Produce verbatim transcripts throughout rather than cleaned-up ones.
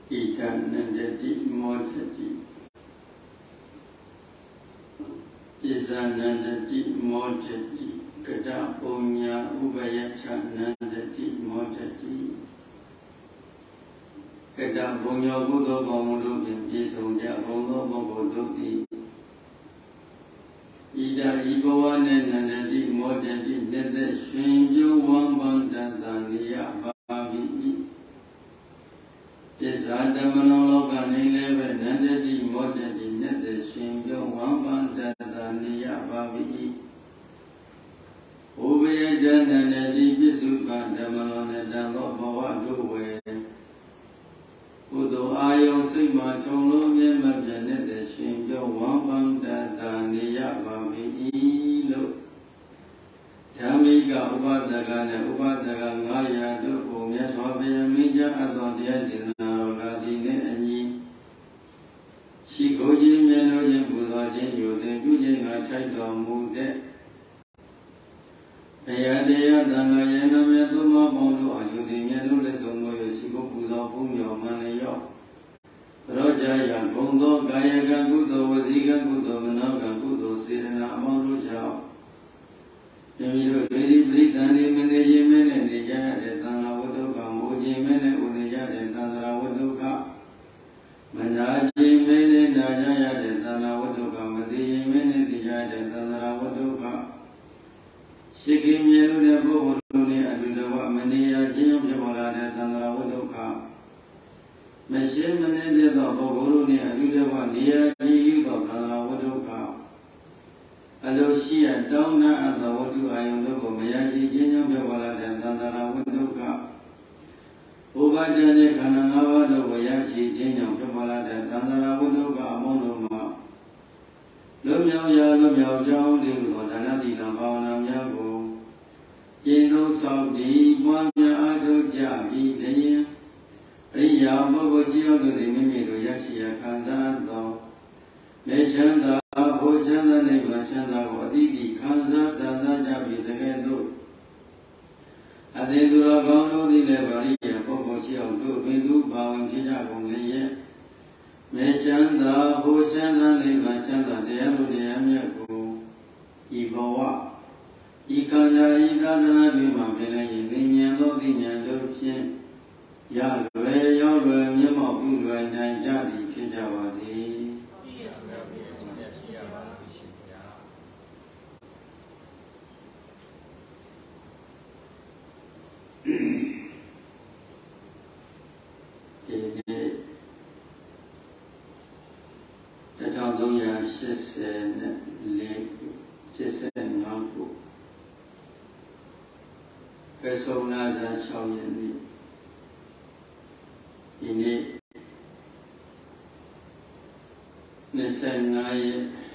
Itanandati modati Isanandati modati Kada punya ubayata nandati modati Kada punya budo bamudu Bisonja budo bamudu Ida ibawane nandati modati Nede shwinjo wambandata niya babi Isada manologa nileve nandati modati Nede shwinjo wambandata niya babi Ubiyada nandati bisupa damalone dalo bawa duwe Udo ayo sima cholo myema byanete shwinjo wambandata niya babi ilo Dhamika upadaka ne upadaka ngaya duku myaswabaya minja ato diya dinaro ne anyi Shikoji myano jen buddha jen yoden kujen nga chaito mude Ayadeya dana yena myatuma bondu ayudi myano leso moyo shiko buddha pumyo manayo Rojaya gondo gaya gangudo wazika gudo managa gudo sirena amondu chao Yamiro Lady Britani Manaji Mene Nijade Tana Wadoka Moji Mene Unijade Tana Wadoka Manaji Mene Najayade Tana Wadoka Madiji Mene Nijade Tana Wadoka Shiki Mielu Nebo Waduni Adudawa Maniya Jiyam Jamalade Tana Wadoka Meshim Mene Deda Boguruni Adudawa Niya Jiyudo Tana Wadoka Aloshia Downa at the Watu Ayonoko Mayashi Jinyam Bewala and Tandara Wadoka Ubadane Kananawa the Wayashi Jinyam Bewala and Tandara Wadoka Monoma Lumyao Ya Lumyao Jao Lilu Danati Lampana Yago Jino Saudi Wanya Ato Jabi Dayan Riya Mogoshio to the Mimiru Yashia Kanzado Meshanda Boshanda Nebashanda Wadidi Kanza Zaza Jabi the Gado Adedura Gano di Levaria Bogoshio to Bindu Bawin Kija Gongye Meshanda Boshanda Nebashanda Dearu de Amyaku Ibawa Ikana Idana Lima Bela Yiniano Dinyando Pien Yalwe Yalwe Yama Bulwa Najabi Kijawazi Tataluya Shisen Lake Jisen Naku Kasonaza Choyani Ini Nisangaye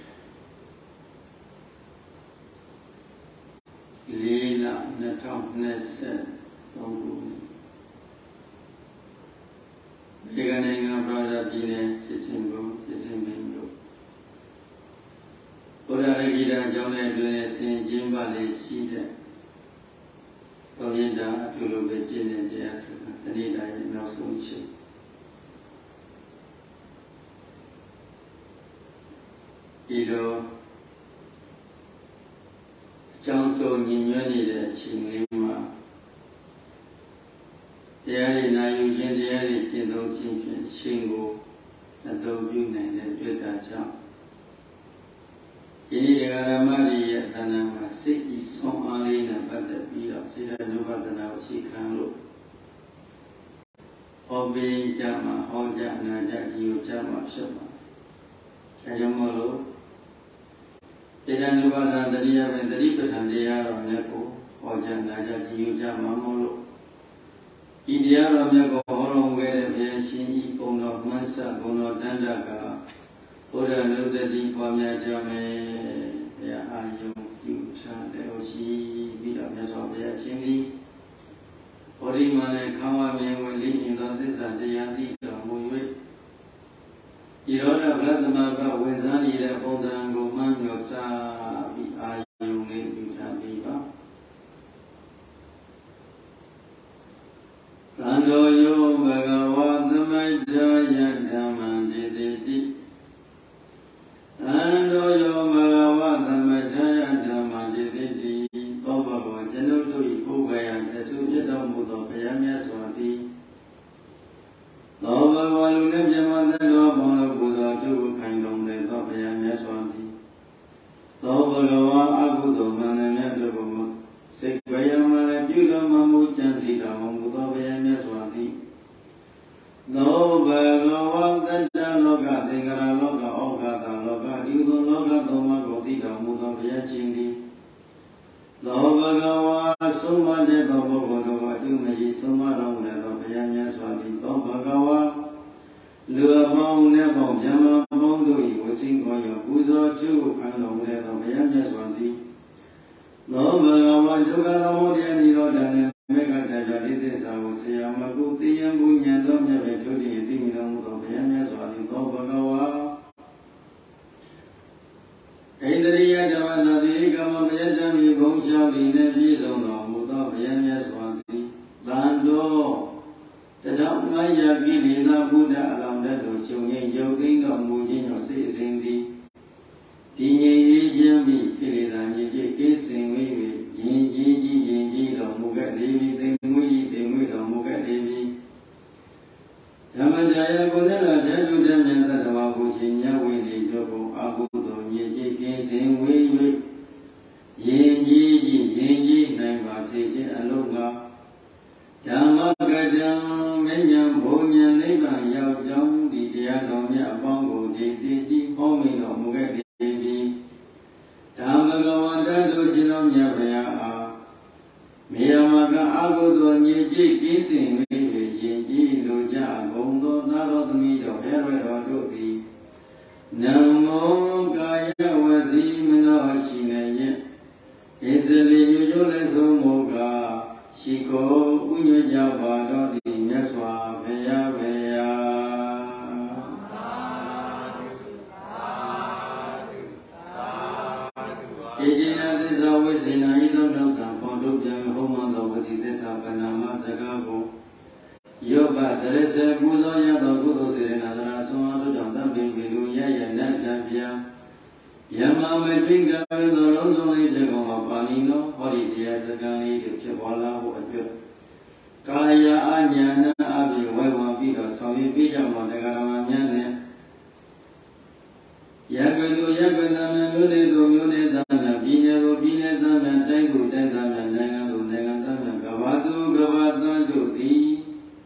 Lila Natam Nese Tongu Veganenga brother Bine Chisimbo Chisimbo Ora Regida Jone Dune Sin Jimba Le Sida Toyenda Tulu Vejine Jas Tanida Nosuchi Ido Chanto Ninyani de Chinglima Yari Nayu Yari Kindo Chinkin Shingo Adobe and Drita Cham Ini Garamari Tanama Siki Som Alina Bada Bira Sira Novadana Sikano Obi Jama Oja Naja Yu Jama Shama Ayamolo Ejanubada Daria Vendari Patandia Ramako Oja Naja Yu Jama Molo India Ramako Horom Where Yashi Ono Masa Ono Dandaka Oda Nudadi Pamya Jame Ya Ayo Yucha Leoshi Vida Mesopia Chindi Orimane Kawa Mewali in the Desadiadi Muwe Iroda Bladamaba Wenzani Bondango Manyosa Bi Ayo Yuta Biba Tando Yo Bhagavad Maja भगवान ने जमाते दो बोलो बुधा जो खाइलों रे तो भैया मैं स्वामी तो भगवान आगु तो माने मैं जो बोलो से भैया मारे प्यूरा मामू चांसी डामू तो भैया मैं स्वामी तो भगवान तंजा लोगा तेंगरा लोगा ओगा ता लोगा दिवो लोगा तो माँ गोदी डामू तो भैया चिंदी तो भगवान सुमाने तो भगवान वाजू में ये सुमारों रे तो भैया मैं स्वामी तो भगवान lừa mong nè mong nhắm mong đuổi của sinh coi ở cú do chú ăn lòng nè tao bé nhớ soạn đi nó mà mà chú cá nó mua tiền đi đâu đàn nè mấy cái tài trợ đi thế sao sẽ mà cú tiền cú nhà đó nhà về chú đi đi mình đâu tao bé nhớ soạn đi tao bà câu á ấy đây đi ăn cho anh đi cái mà bé cho mình cũng chào đi nè biết xong nó mua tao bé nhớ soạn đi đàn đô Thế đó ngay giờ khi đi ra Buddha làm ra đồ chiều nhẹ dấu tính đó mùi trên nhỏ sĩ sinh đi thì nhẹ ý chân bị khi đi ra nhẹ chế kết sinh với vị nhìn chí chí nhìn chí đó mùi cái đi đi tình nguy tình nguy đó mùi cái đi đi Thầm anh trái ác của thế là trái chú chân nhân ta đó vào của sinh nhá quy đi cho cô ác của tổ nhẹ chế kết sinh với vị nhìn chí chí nhìn chí này và sĩ chế anh lúc ngọc Dhamma Gadam Menyam Bhunya Nibbana Yao Jong Di Tia Dom Ya Bongo Di Di Di Homi Do Muga Di Di Dhamma Gawanda Do Chinom Ya Baya A Miyamaka Agu Do Nye Ji Ki Sin Vi Vi Yin Ji Lo Ja Gong Do Ta Do Tami Do Hera Do Do Di Namo Kaya Wazi Mano Shinaye Ezeli Yujo Le Somoga Shiko Unyo Java Do Di Nyaswa Veya Veya Ejina Desa Vesina Idam Nota Pondu Jami Homan Do Vasi Desa Panama Zagago Yoba Terese Buzo Yado Kudo Sirena Dara Soma Do Janta Bimbiru Yaya Nata Pia Yama Medinga Do Lonzo Ni Degoma Panino Hori Dia Sakani De Chebola Ho Adyo Kaya Anyana Abi Waiwa Bido Sawi Bija Montegarama Nyane Yagadu Yagadana Mune Do Mune Dana Bine Do Bine Dana Tengu Tendana Nenga Do Nenga Dana Gavadu Gavada Do Di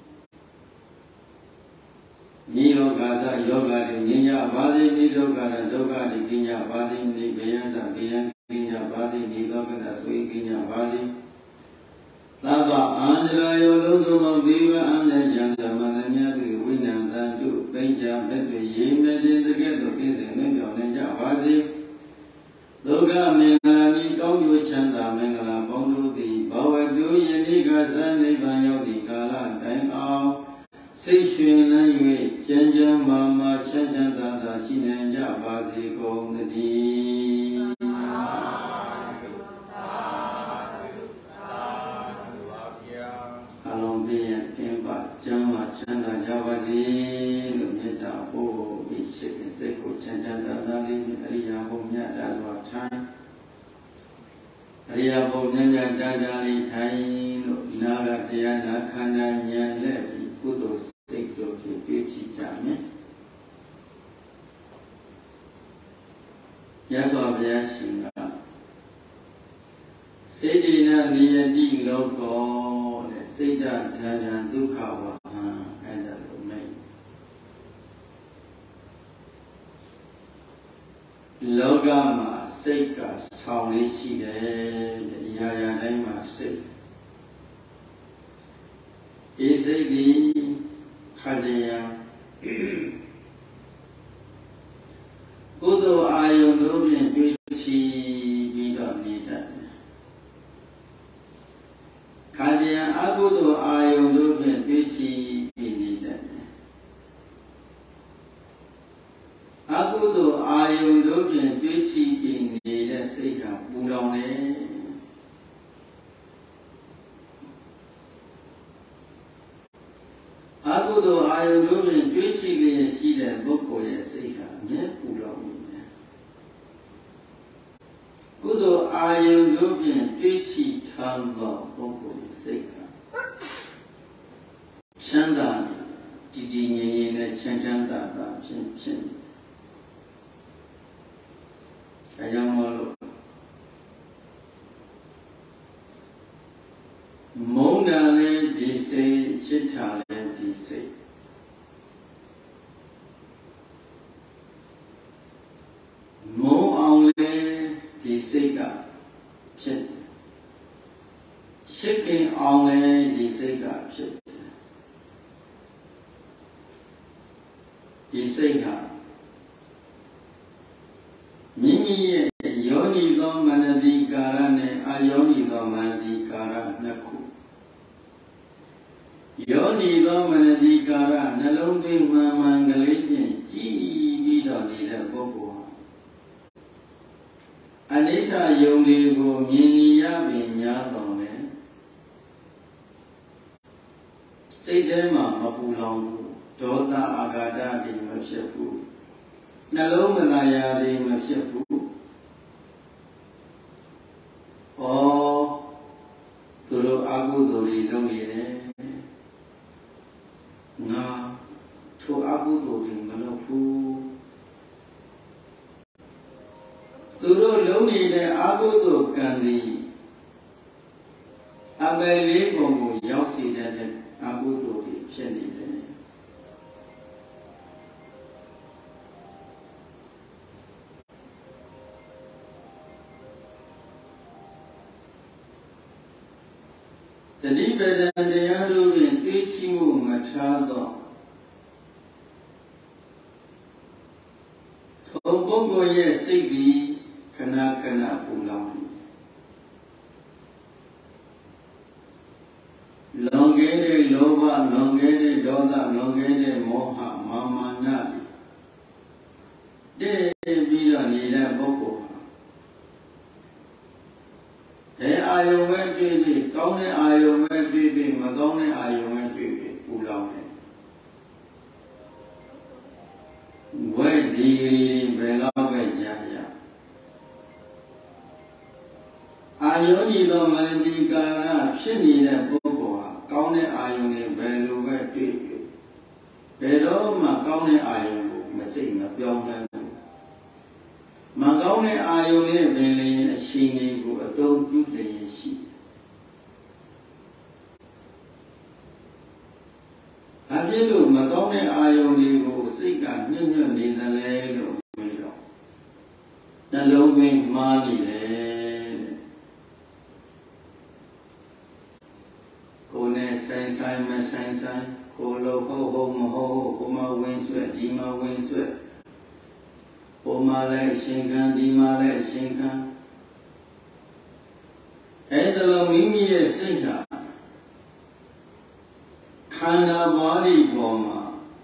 Nilo Gata Yoga Di Ninya Badi Nilo Gata Doga Di Kinya Badi Ni Beyanza Beyan Kinya Badi Nilo Gata Sui Kinya Badi Lava Andra Yoloduma Viva Anda Janda Mananya Di Winanda Du Benja Bedu Yeme Di Geto Kisi Nibyo Nenja Badi Doga Mengalani Kongyu Chanda Mengala Bondu Di Bawa Du Yenika Sani Banyo Di Kala Deng Ao Sei Xuen Na Yue Janja Mama Chanja Dada Shinanja Basi Gong Di Along Bia Kemba Jama Chanda Javasi Lumita Ho Bishik and Seko Chanja Dada Lim Ariya Bomya Dazwa Time Ariya Bomya Dada Li Tai Naga Diana Kana Nyan Levi Kudo Sekto Pichi Jame Yaswa Bia Shinga Sedina Niyadi Logo Seda Tana Dukawa and the domain Logama Seka Sauli Shide Yaya Daima Sek Is it the Kadea Kudo Ayon Rubian Beauty Vida Nida Kadea Agudo Ayon Rubian Beauty Nida Agudo Ayon Rubian Beauty Nida Seka Budone Agudo Ayon Rubian Beauty Shida Boko Seka Nepulong Kudo Ayon Rubian Beauty Tamba Boko Seka Chandani တည်တည်ငြိမ်ငြိမ်နဲ့ချမ်းချမ်းသာသာဖြစ်ဖြစ်နေဒါကြောင့်မို့လို့မုန်းတာလည်းဒီစိတ်ချစ်တာလည်းဒီစိတ်မုန်းအောင်လည်းဒီစိတ်ကဖြစ်တယ်ရှစ်ခင်အောင်လည်းဒီစိတ်ကဖြစ်တယ်ဒီစိတ်ဟာမိမိရဲ့ယောနိသောမနတိကာရနဲ့အယောနိသောမနတိကာရနှစ်ခုယောနိသောမနတိကာရနှလုံးသွင်းမှန်မှန်ကလေးဖြင့်ကြည်ပြီးတော့နေတဲ့ပုဂ္ဂိုလ်ဟာအနိဋ္ဌယုံလေးကိုမြင်ရပင်ညာတော်လေစိတ်ထဲမှာမပူလောင်ဘူးဒေါသအာဃာတတွေမဖြစ်ဘူးနှလုံးမသားရာတွေမဖြစ်ဘူးဩသူတို့အကုသိုလ်တွေလုပ်နေတယ်ငါထိုအကုသိုလ်တွေမလုပ်ဘူးသူတို့လုပ်နေတဲ့အကုသိုလ်ကံသည်အပယ်လေးပုံကိုရောက်စေတဲ့အကုသိုလ်တွေဖြစ်နေတယ်တတိပဒံတရားတို့တွင်တွေးချမှုမထားသောထိုပုဂ္ဂိုလ်ရဲ့စိတ်သည်ခဏခဏပူလောင်လွန်ခဲ့တဲ့လောဘလွန်ခဲ့တဲ့ဒေါသလွန်ခဲ့တဲ့မောဟမာမာနတွေတည်ပြီးတော့နေတဲ့ပုဂ္ဂိုလ်ဟာအဲအာယုံပဲတွေ့ပြီးကောင်းတဲ့အာယုံပဲတွေ့ပြီးမကောင်းတဲ့အာယုံပဲတွေ့ပြီးပူလောင်တယ်ဝဲဒီဘယ်တော့ပဲရရအာယုန်ဤသောမနတိကာရဖြစ်နေတဲ့ပုဂ္ဂိုလ်ဟာကောင်းတဲ့အာယုန်တွေဘယ်လိုပဲတွေ့တွေ့ဘယ်တော့မှကောင်းတဲ့အာယုန်ကိုမစိတ်မပြောင်းလဲဘူးမကောင်းတဲ့အာယုန်နဲ့ပင်လျင်အရှင်ကြီးကိုအသုံးပြုလျက်ရှိအပြည့်လို့မကောင်းတဲ့အာယုန်တွေကိုစိတ်ကညှို့ညွတ်နေသလဲလို့မေးတော့နှလုံးသွင်းမှားနေတယ်ကိုယ်နဲ့ဆိုင်ဆိုင်မဆိုင်ဆိုင်ကိုယ်လိုဟုတ်ဟုတ်မဟုတ်ဟုတ်ကိုမဝင်ဆွဲဒီမဝင်ဆွဲကိုမလည်းအရှင်ခံဒီမလည်းအရှင်ခံအဲ့ဒါလိုမိမိရဲ့စိတ်ဟာခန္ဓာပါဠိပေါ်မှာ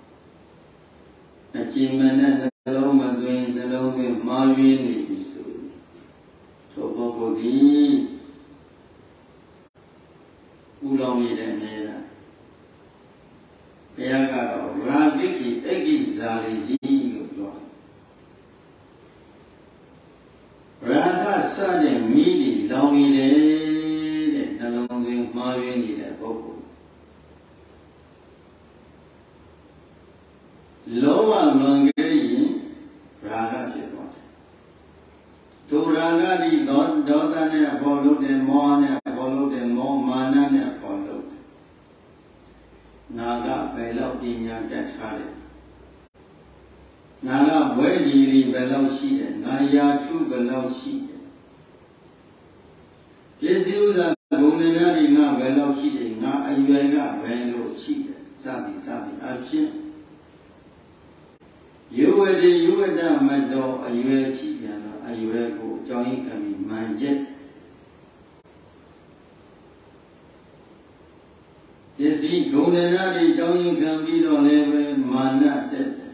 အကြည်မနဲ့နှလုံးမသွင်းနှလုံးသွင်းမှားယွင်းနေပြီဆိုထိုပုဂ္ဂိုလ်သည်ပူလောင်နေတဲ့နေရာဘုရားကတော့ရာဂိကိအဂိဇာလိဟိလို့ပြောရာဂစတဲ့မိတွေလောင်နေတယ်တဲ့နှလုံးသွင်းမှားယွင်းနေတဲ့ပုဂ္ဂိုလ်လောဘလွန်ခဲ့ရင်ရာဂဖြစ်သွားတယ်။ဒုရာဂတိဒေါဒေါသနဲ့အပေါ်လို့တယ်မောဟနဲ့အပေါ်လို့တယ်မောမာနနဲ့အပေါ်လို့တယ်။နာကဘယ်လောက်ပညာတတ်ထားတယ်။နာကဘွဲဒီရီဘယ်လောက်ရှိတယ်။နာယာထုဘယ်လောက်ရှိတယ်။ပစ္စည်းဥစ္စာဂုဏ်နဲ့တွေငါဘယ်လောက်ရှိတယ်။ငါအရွယ်ကဘယ်လိုရှိတယ်။စသည်စသည်အဖြစ်ယောဝတိယောဝတမတ္တောအရွယ်ရှိပြန်တော့အရွယ်ကိုအကြောင်းရင်းခံပြီးမှန်ချက်ပစ္စည်းဂုဏ်နဲ့တွေအကြောင်းရင်းခံပြီးတော့လည်းပဲမာနတက်တယ်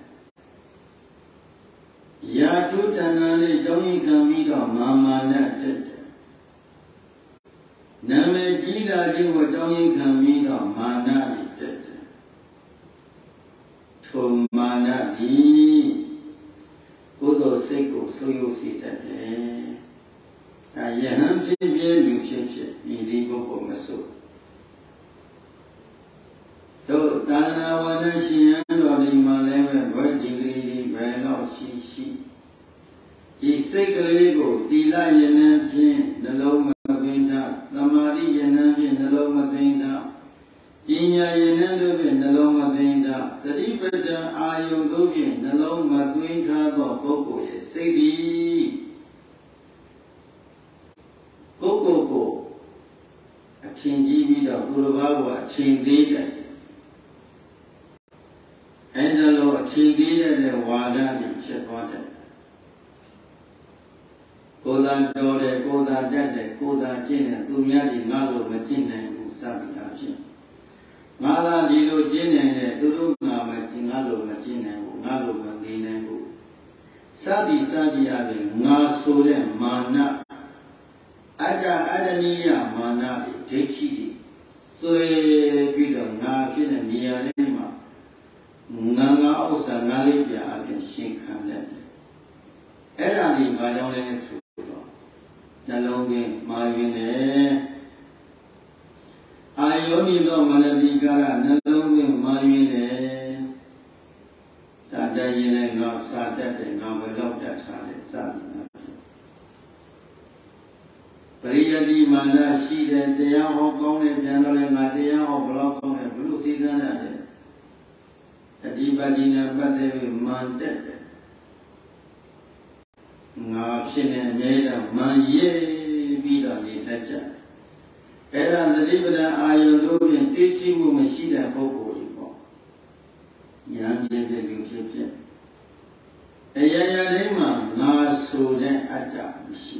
ယာထုတဏ္ဍာတွေအကြောင်းရင်းခံပြီးတော့မာမာနတက်တယ်နာမည်ကြီးတာချင်းကိုအကြောင်းရင်းခံပြီးတော့မာနတွေတက်တယ်ထိုမာနသည်ကိုယ်တော်စိတ်ကိုဆိုးရုပ်စေတတ်တယ်။ဒါယဟန်ဖြစ်ဖြစ်လူဖြစ်ဖြစ်ဒီဒီပုဂ္ဂိုလ်မဆိုးတို့တာနာဝနရှင်တော်ဒီမှာလည်းပဲဘယ်ဒီဂရီဒီဘယ်လောက်ရှိရှိဒီစိတ်ကလေးကိုတီလာယဉ်နှံဖြင့်နှလုံးမသွင်းထားသမာဓိယဉ်နှံဖြင့်နှလုံးမသွင်းထားပညာယဉ်နှံတို့ဖြင့်နှလုံးမသွင်းထားတတိပဋ္ဌာန်အာယုတို့ဖြင့်နှလုံးမသွင်းထားသောပုဂ္ဂိုလ်ရဲ့စိတ်သည်ကိုယ်ကိုယ်ကိုအချင်းကြီးပြီးတော့သူတစ်ပါးကအချင်းသေးတယ်အဲ့ဒါလိုအချင်းသေးတဲ့ဝါဒတွေဖြစ်သွားတယ်ကိုယ်သာတော်တယ်ကိုယ်သာတတ်တယ်ကိုယ်သာကျင့်တယ်သူများဒီငါလိုမကျင့်နိုင်ဘူးစသည်အဖြစ်ငါသာဒီလိုကျင့်နိုင်တယ်သူတို့ငါမကျင့်ငါလိုမကျင့်နိုင်ဘူးငါလိုမနေနိုင်ဘူးစသည်စသည်အပြင်ငါဆိုတဲ့မာနအတ္တအရဏိယမာနတွေဒိဋ္ဌိတွေဆွဲပြီးတော့ငါဖြစ်တဲ့နေရာလေးမှာငါငါဥစ္စာငါလေးပြအပြင်ရှင်းခံတယ်အဲ့ဒါဒီဘာကြောင့်လဲဆိုတော့နှလုံးသွင်းမာယွင်းတယ်အာယောနိသောမနတိကာရနှလုံးသွင်းမာယွင်းတယ်စာတတ်ရင်လည်းငါစာတတ်တယ်ငါဘယ်လောက်တတ်ထားလဲစသည်ပရိယတိမာနရှိတယ်တရားဟောကောင်းတယ်ပြန်တော့လည်းငါတရားဟောဘယ်လောက်ကောင်းတယ်ဘယ်လိုစည်းစမ်းရတယ်အဓိပတိနဲ့ပတ်သက်ပြီးမာန်တက်တယ်ငါဖြစ်နေအမြဲတမ်းမာန်ရေးပြီးတော့နေတတ်ကြအဲ့ဒါသတိပဋ္ဌာန်အာယုတို့ဖြင့်တွေ့ထိမှုမရှိတဲ့ပုဂ္ဂိုလ်တွေပေါ့ဉာဏ်ပြည့်တဲ့လူဖြစ်ဖြစ်အရာရာတိုင်းမှာငါဆိုတဲ့အတ္တမရှိ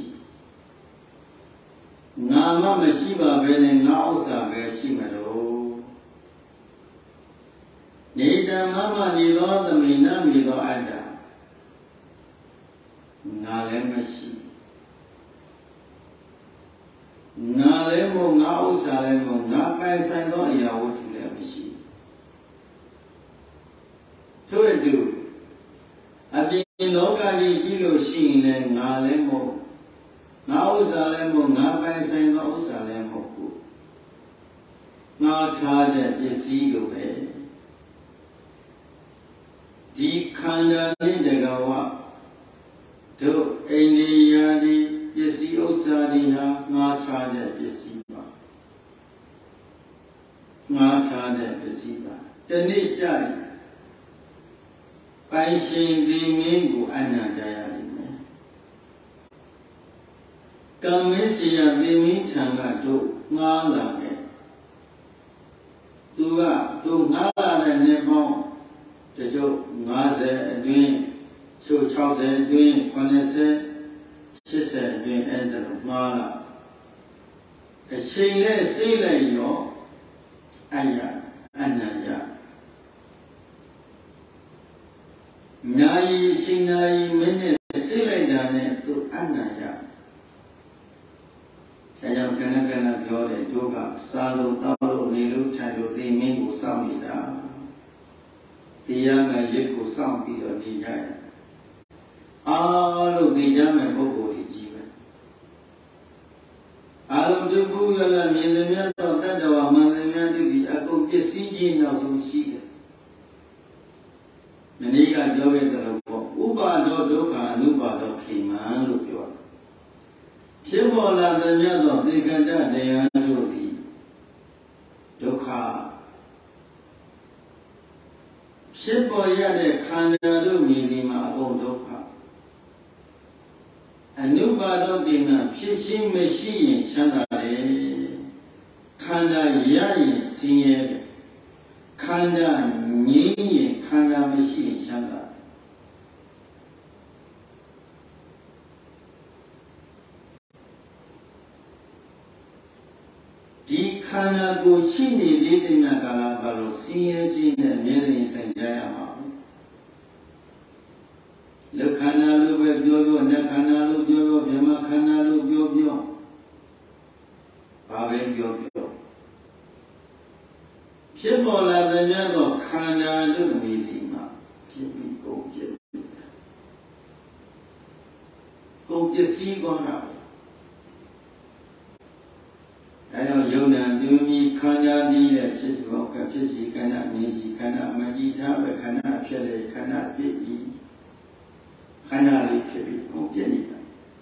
ငါမှမရှိပါဘဲနဲ့ငါဥစ္စာပဲရှိမှာတော့နေတမမနေသောသမိနမိသောအတ္တငါလည်းမရှိငါလည်းမို့ငါဥစ္စာလည်းမို့ငါပိုင်ဆိုင်သောအရာဝတ္ထုလည်းမရှိထို့အတူအပြင်လောကကြီးကြည့်လို့ရှိရင်လည်းငါလည်းမို့ငါဥစ္စာလည်းမို့ငါပိုင်ဆိုင်သောဥစ္စာလည်းမဟုတ်ဘူးငါထားတဲ့ပစ္စည်းလိုပဲဒီခန္ဓာနဲ့တကဝတို့အိန္ဒိယဒီပစ္စည်းဥစ္စာတွေဟာငါထားတဲ့ပစ္စည်းပါငါထားတဲ့ပစ္စည်းပါတနေ့ကြရင်ပိုင်ရှင်ဒီမင်းကိုအနံ့ကြရလိမ့်မယ်ကံမင်းစီယဒီမင်းထံကတို့ငားလာခဲ့သူကတို့ငားလာတဲ့နေပေါင်းတချို့၅၀အတွင်းချို့၆၀အတွင်း၇၀၈၀အတွင်းအဲ့ဒါလိုမှားလာအချိန်နဲ့စိတ်လိုက်ရောအယအနံ့ရညာယီရှင်ညာယီမင်းနဲ့စိတ်လိုက်တာနဲ့သူအနံ့ရဒါကြောင့်ခဏခဏပြောတယ်တို့ကစားလို့တောက်လို့နေလို့ထိုင်လို့သိမင်းကိုစောင့်နေတာတရားမဲ့ရစ်ကိုစောင့်ပြီးတော့နေကြရအားလို့သိကြမဲ့ပုဂ္ဂိုလ်တွေကြီးပဲအာလုံးတခုရလာမြင်သမျှတော့တတ္တဝါမှန်သမျှတို့ဒီအကုန်ပစ္စည်းကြီးနောက်ဆုံးရှိတယ်မနေ့ကပြောခဲ့တယ်လို့ပေါ့ဥပါဒောဒုက္ခအနုပါဒောခိမံလို့ပြောတယ်ဖြစ်ပေါ်လာသမျှသောသင်္ခန္ဓတရားတို့သည်ဒုက္ခဖြစ်ပေါ်ရတဲ့ခန္ဓာတို့မြင်ဒီမှာအကုန်ဒုက္ခအနုပါဒောတိမဖြစ်ချင်းမရှိရင်ချမ်းသာတယ်ခန္ဓာရရင်ဆင်းရဲတယ်ခန္ဓာငြိမ်းရင်ခန္ဓာမရှိရင်ချမ်းသာဒီခန္ဓာကိုရှိနေသေးတဲ့မြတ်ကာလပါလို့ဆင်းရဲခြင်းနဲ့အမြဲတမ်းဆိုင်ကြရမှာလူခန္ဓာလို့ပဲပြောပြောနတ်ခန္ဓာလို့ပြောပြောဗြဟ္မခန္ဓာလို့ပြောပြောဘာပဲပြောပြောဖြစ်ပေါ်လာတဲ့မြတ်သောခန္ဓာလို့မြည်ဒီမှာဖြစ်ပြီးကုန်ဖြစ်ကုန်ပစ္စည်းကောင်းတာပဲဒါကြောင့်ယုံနာပြုမိခန္ဓာသည်လည်းဖြစ်စေဖို့ကဖြစ်စီခန္ဓာမြင်စီခန္ဓာမကြည်ထားပဲခန္ဓာဖြစ်လေခန္ဓာပြည့်ဤခန္ဓာလေးဖြစ်ပြီးကိုပြည့်နေတာ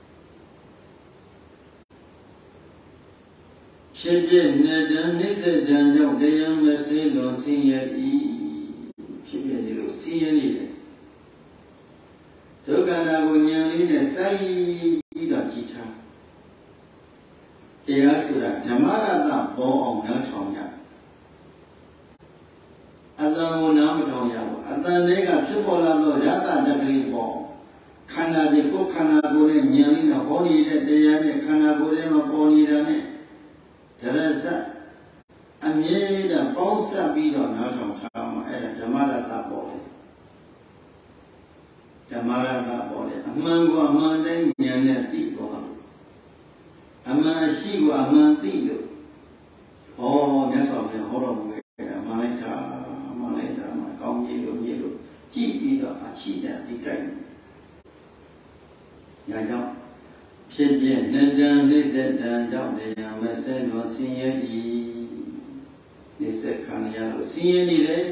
ဖြစ်ပြနေတယ်နိစ္စတန်ကြောင့်တရားမစင်းလို့ဆင်းရဲဤဖြစ်ပြနေလို့ဆင်းရဲနေတယ်ဒုက္ခနာကိုဉာဏ်လေးနဲ့စိုက်ပြီးတော့ကြည်ထားတရားဆိုတာဓမ္မရတ္တပေါ်အောင်နားထောင်ရအတ္တကိုနားမထောင်ရဘူးအတ္တလေးကဖြစ်ပေါ်လာသောရတ္တတကလေးပေါ်ခန္ဓာဒီကိုခန္ဓာကိုယ်နဲ့ဉာဏ်လေးနဲ့ဟောနေတဲ့တရားနဲ့ခန္ဓာကိုယ်ထဲမှာပေါ်နေတာနဲ့ဒရဇတ်အမြဲတမ်းပေါင်းစပ်ပြီးတော့နားထောင်ထားမှာအဲ့ဒါဓမ္မရတ္တပေါ်လေဓမ္မရတ္တပေါ်လေအမှန်ကအမှန်တိုင်းဉာဏ်နဲ့သိသွားလို့အမှန်ရှိကအမှန်သိလို့ဟောမြတ်စွာဘုရားဟောတော်မူခဲ့တာမှန်လိုက်တာမှန်လိုက်တာမှကောင်းကြီးလို့မြည်လို့ကြည့်ပြီးတော့အချိတဒီကြိုက်ညာကြောင့်ဖြစ်ပြနတံနိစ္စတံကြောင့်တရားမဆဲလို့ဆင်းရဲဤနိစ္စခံရလို့ဆင်းရဲနေတယ်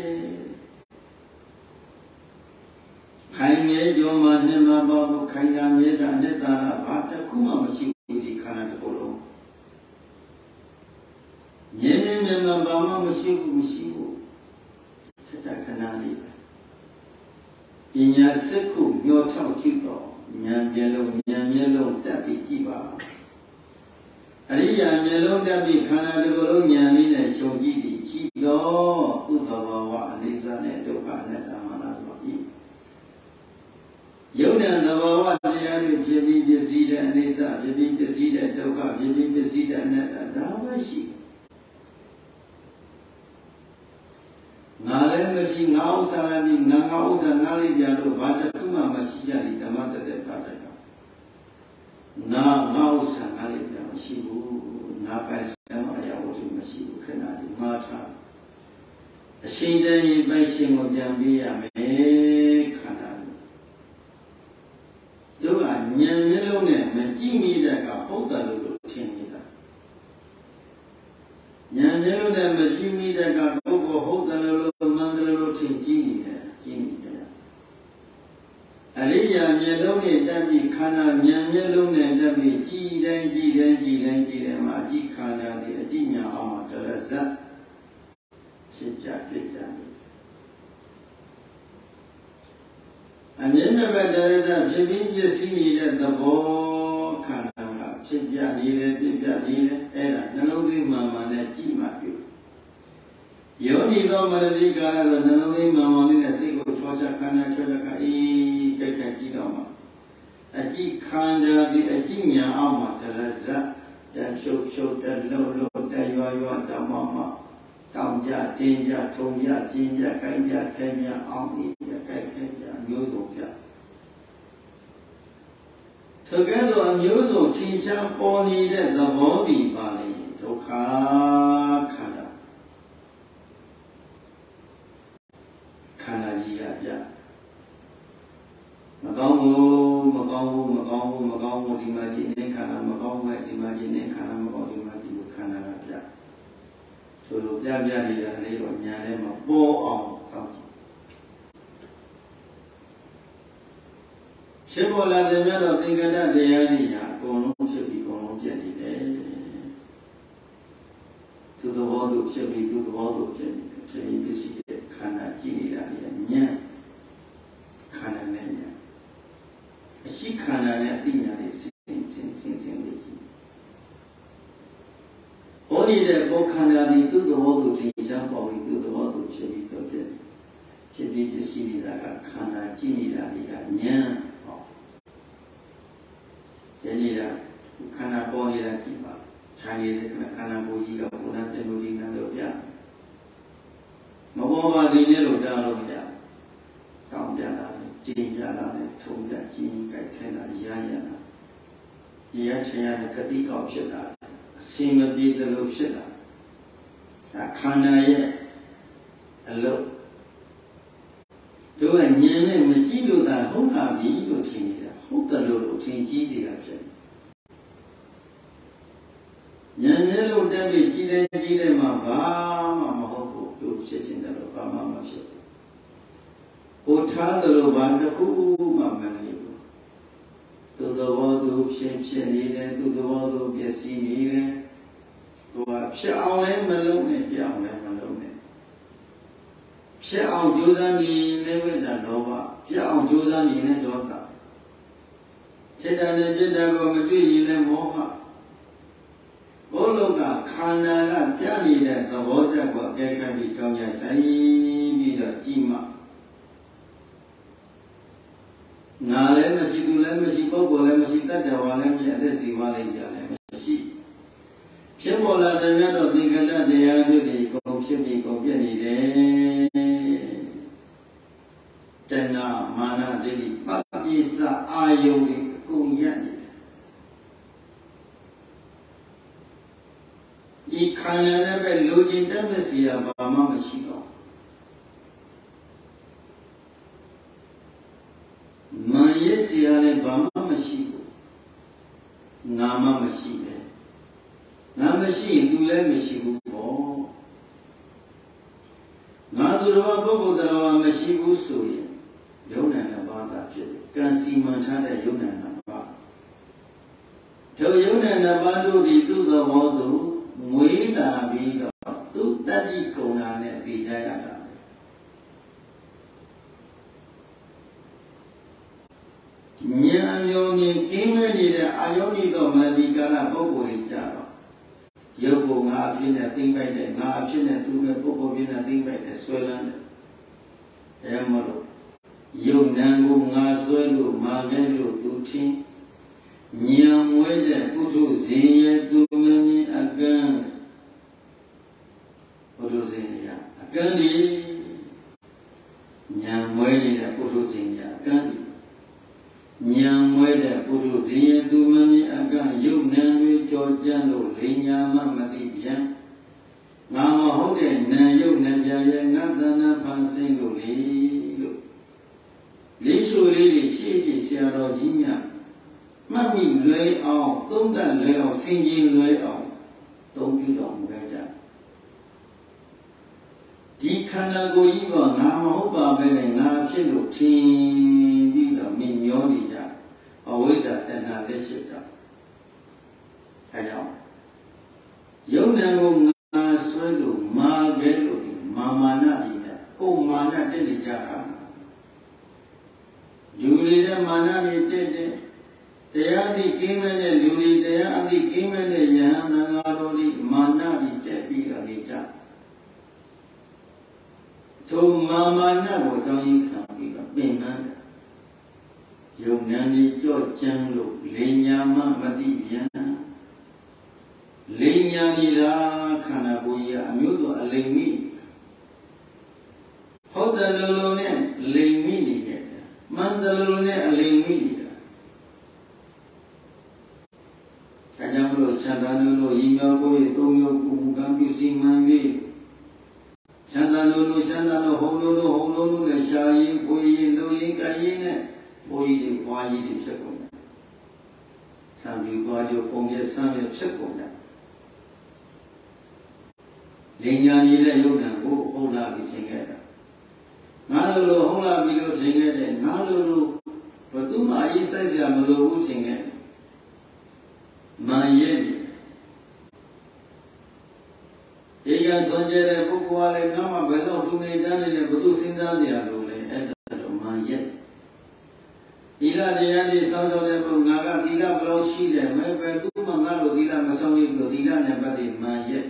ခိုင်မြဲကြောမှနှစ်မပေါ်ကိုခိုင်တာမြဲတာနဲ့တာဘာတစ်ခုမှမရှိဘူးဒီခန္ဓာတစ်ခုလုံးမြဲမြဲမြဲမြဲဘာမှမရှိဘူးမရှိဘူးခဏခဏလေးပဲပညာစက္ခုညှောထောက်ကြည့်တော့ဉာဏ်မျက်လုံးဉာဏ်မျက်လုံးတက်ပြီးကြည့်ပါအရိယာမျက်လုံးတက်ပြီးခန္ဓာတစ်ခုလုံးဉာဏ်လေးနဲ့ခြုံကြည့်ပြီးကြည့်တော့သူ့သဘာဝအနိစ္စနဲ့ဒုက္ခအနတ္တမှလာဆိုပြီးယုံတဲ့သဘာဝတရားတွေဖြစ်ပြီးပစ္စည်းတဲ့အနိစ္စဖြစ်ပြီးပစ္စည်းတဲ့ဒုက္ခဖြစ်ပြီးပစ္စည်းတဲ့အနတ္တဒါပဲရှိငါလည်းမရှိငါဥစ္စာလည်းပြီးငါငါဥစ္စာငါလေးပြလို့ဘာတစ်ခုမှမရှိကြသည်ဓမ္မတသက်ပါတတ်တာငါငါဥစ္စာငါလေးပြမရှိဘူးငါပိုင်ဆိုင်အရာဝတ္ထုမရှိဘူးခဏလေးမှားထားအရှင်တည်းပိုင်ရှင်ကိုပြန်ပေးရမယ်ခန္ဓာတို့ကဉာဏ်မျိုးလုံးနဲ့မကြည့်မိတဲ့ကဟုတ်တယ်လို့ထင်နေတာဉာဏ်မျိုးလုံးနဲ့မကြည့်မိတဲ့ကကိုယ်ကိုဟုတ်တယ်လို့မှန်တယ်လို့ထင်ကြည့်နေတယ်ကြည့်နေတယ်အရိယာမျက်လုံးနဲ့တက်ပြီးခန္ဓာဉာဏ်မျိုးလုံးနဲ့တက်ပြီးကြည်တိုင်းကြည်တိုင်းကြည်တိုင်းကြည်တိုင်းမှာအကြည့်ခန္ဓာဒီအကြည့်ညာအောင်မှာတရဇတ်ဖြစ်ပြပြကြတယ်အမြဲတမ်းတရဇတ်ဖြစ်ပြီးပစ္စည်းနေတဲ့သဘောခန္ဓာကဖြစ်ပြနေတယ်ပြပြနေတယ်အဲ့ဒါနှလုံးသွင်းမှန်မှန်နဲ့ကြည့်မှပြုယောနိသောမရတိကာရဆိုနှလုံးသွင်းမှန်မှန်လေးနဲ့စိတ်ကိုချောချခန္ဓာချောချခအေးကြိုက်ကြိုက်ကြည့်တော့မှအကြည့်ခန္ဓာဒီအကြည့်ညာအောင်မှာတရဇတ်တဖြုတ်ဖြုတ်တလုံးလုံးတရွာရွာတောင်းမှမှတောင်းကြတင်းကြထုံကြကျင်းကြကိုင်းကြခဲကြအောင်ဤကြကိုက်ခဲကြမျိုးစုံပြထိုကဲ့သို့အမျိုးစုံထင်ရှားပေါ်နေတဲ့သဘောတည်ပါလေဒုက္ခခန္ဓာခန္ဓာကြီးကပြမကောင်းဘူးမကောင်းဘူးမကောင်းဘူးမကောင်းဘူးဒီမှာဒီနေခန္ဓာမကောင်းဘူးဒီမှာဒီနေခန္ဓာမကောင်းဒီမှာဒီခန္ဓာကပြထိုလိုပြပြနေတာလေးတော့ညာထဲမှာပေါ်အောင်စောင့်ကြည့်ဖြစ်ပေါ်လာတဲ့မြတ်တော်သင်္ကတတရားတွေဟာအကုန်လုံးဖြစ်ပြီးအကုန်လုံးပြည့်နေတယ်သူသဘောသူဖြစ်ပြီးသူသဘောသူဖြစ်နေတယ်ဖြစ်ပြီးပစ္စည်းတဲ့ခန္ဓာကြည့်နေတာလေညံ့ခန္ဓာနဲ့ညံ့အရှိခန္ဓာနဲ့အသိဉာဏ်လေးစဉ်စဉ်စဉ်စဉ်လေးဟောနေတဲ့ဘောခန္ဓာဒီသူသဘောသူထင်ရှားပေါ်ပြီးသူသဘောသူဖြစ်ပြီးတော့ပြည့်ဖြစ်ပြီးပစ္စည်းတွေကခန္ဓာကြည့်နေတာလေညံ့ယနေ့ကခန္ဓာပေါ်နေတာကြည့်ပါထိုင်နေတဲ့ခန္ဓာကိုယ်ကြီးကဘုရားတင်လို့ဒီနန်းတော့ပြမပေါ်ပါစေနဲ့လို့တားလို့မရတောင်းပြတာတင်ပြတာနဲ့ထုံပြကျင်းကြိုက်ခဲတာရရတာဒီရချင်ရတဲ့ဂတိကောက်ဖြစ်တာအစင်မပြေတယ်လို့ဖြစ်တာဒါခန္ဓာရဲ့အလုပ်သူကဉာဏ်နဲ့မကြည့်လို့သာဟုတ်တာပြီလို့ထင်နေတာဟုတ်တယ်လို့ထင်ကြီးစေတာဖြစ်ဉာဏ်နဲ့လို့တက်ပြီးကြည်တယ်ကြည်တယ်မှာဘာမှမဟုတ်ဘူးဖြစ်ခြင်းတယ်လို့ဘာမှမဖြစ်ဘူးကိုထားတယ်လို့ဘာတစ်ခုမှမနေဘူးသူသဘောသူဖြစ်ဖြစ်နေတယ်သူသဘောသူပျက်စီးနေတယ်ကိုကဖြစ်အောင်လည်းမလုပ်နဲ့ပြအောင်လည်းမလုပ်နဲ့ဖြစ်အောင်ကြိုးစားနေလည်းပဲဒါလောဘပြအောင်ကြိုးစားနေလည်းဒေါသစိတ်ဓာတ်နဲ့ပြစ်တာကိုမတွေ့ရင်လည်းမောဟဘုလောကခန္ဓာကပြနေတဲ့သဘောတက်ကိုအကဲခတ်ပြီးကြောင်းကြဆိုင်ပြီးတော့ကြည်မှငါလည်းမရှိသူလည်းမရှိပုဂ္ဂိုလ်လည်းမရှိတတ္တဝါလည်းမရှိအသက်စီဝါလည်းပြလည်းမရှိဖြစ်ပေါ်လာတဲ့မြတ်တော်သင်္ကတတရားတို့ဒီကုန်ဖြစ်ပြီးကုန်ပြည့်နေတယ်တဏှာမာနဒိဋ္ဌိပပိစ္ဆအာယုန်တွေအကုန်ရက်နေတယ်ဒီခန္ဓာနဲ့ပဲလူကျင်တတ်မဲ့စီရဘာမှမရှိတော့မာယစီရလည်းဘာမှမရှိဘူးငါမှမရှိပဲငါမရှိရင်သူလည်းမရှိဘူးပေါ့ငါသူတော်ပုဂ္ဂိုလ်တော်မရှိဘူးဆိုရင်ယုံနာနှစ်ပါးသာဖြစ်တယ်ကံစီမံထားတဲ့ယုံနာနှစ်ပါးတို့ယုံနာနှစ်ပါးတို့သည်သူ့သဘောသူမွေးလာပြီးတော့သူတတ္တိကုဏ္ဏနဲ့သိကြရတာဉာဏ်မျိုးမြင်ကင်းမဲ့နေတဲ့အာယုန်ဤသောမနတိကာလပုဂ္ဂိုလ်တွေကြတော့ယုတ်ကိုငါအဖြစ်နဲ့သိမ့်ပိုက်တယ်ငါအဖြစ်နဲ့သူပဲပုဂ္ဂိုလ်ဖြစ်နဲ့သိမ့်ပိုက်တယ်ဆွဲလန်းတယ်အဲမလို့ယုတ်နံကိုငါဆွဲလို့မာခဲ့လို့သူချင်းဉာဏ်မွဲတဲ့ပုထုဇဉ်ရဲ့သူမမြင်အကန်းပုထုဇဉ်ရအကန်းဒီဉာဏ်မွဲနေတဲ့ပုထုဇဉ်ရအကန်းဒီဉာဏ်မွဲတဲ့ပုထုဇဉ်ရဲ့သူမမြင်အကန်းယုတ်နံတွေကြောကြမ်းလို့လိညာမမသိပြန်ငါမဟုတ်တဲ့နံယုတ်နံပြရဲ့ငါတဏ္ဍဖန်ဆင်းလို့လေလို့လေးချိုလေးတွေရှေ့ရှေ့ဆရာတော်ကြီးများမှတ်မိလွယ်အောင်သုံးသပ်လွယ်အောင်ဆင်ခြင်လွယ်အောင်သုံးပြတော်မူကြဒီခန္ဓာကိုယ်ကြီးကငါမဟုတ်ပါပဲနဲ့ငါဖြစ်လို့ထင်ပြီးတော့မြင်မျောနေကြအဝိဇ္ဇာတဏှာလက်ရှိတာအဲကြောင့်ယုံနာကိုငါဆွဲလို့မာခဲလို့မာမာနတွေနဲ့ကိုယ်မာနတက်နေကြတာလူတွေနဲ့မာနတွေတက်တယ်တရားသိကင်းမဲ့တဲ့လူတွေတရားအသိကင်းမဲ့တဲ့ယဟန်သံဃာတော်တွေမာနတွေတက်ပြီးတော့နေကြထိုမာမာနကိုကြောင်းရင်းခံပြီးတော့ပင်ပန်းယုံနံဒီကြော့ကျန်းလို့လိညာမမသိပြန်လိညာဒီလားခန္ဓာကိုယ်ကြီးအမျိုးတော်အလိမ်မိဟုတ်တယ်လို့လို့နဲ့လိမ်မိနေတယ်မှန်တယ်လို့နဲ့အလိမ်မိနေတာအဲကြောင့်မလို့ချမ်းသာလို့လို့ဤမြောကိုယ်သုံးမျိုးကိုမူကံပြုစီမံပြီးချမ်းသာလို့လို့ချမ်းသာလို့ဟုံလို့လို့ဟုံလို့လို့နဲ့ရှားရင်ကိုယ်ရင်သုံးရင်ကြိုင်ရင်နဲ့ဘိုးကြီးတွေပွားကြီးတွေဖြစ်ကုန်တယ်ဆံပြီးသွားကြပုံပြဆံရဖြစ်ကုန်တယ်လင်ညာကြီးတဲ့ယုံနာကိုဟုတ်လာပြီးထင်ခဲ့တာငါလိုလိုဟုတ်လာပြီးလို့ထင်ခဲ့တယ်ငါလိုလိုဘယ်သူမှအေးဆိုင်စရာမလိုဘူးထင်ခဲ့မှန်ရဲ့ဒီကဆွန်ကျဲတဲ့ပုဂ္ဂိုလ်ကလည်းငါမှဘယ်တော့လူငယ်တန်းနေတယ်ဘယ်သူစဉ်းစားစရာလို့လဲအဲ့ဒါတော့မှန်ရဲ့သီလတရားတွေစောင့်တော်တဲ့ပုဂ္ဂိုလ်ငါကသီလဘယ်လိုရှိတယ်မဲပဲသူမှငါလိုသီလမဆောင်ရလို့သီလနဲ့ပတ်သက်မှန်ရဲ့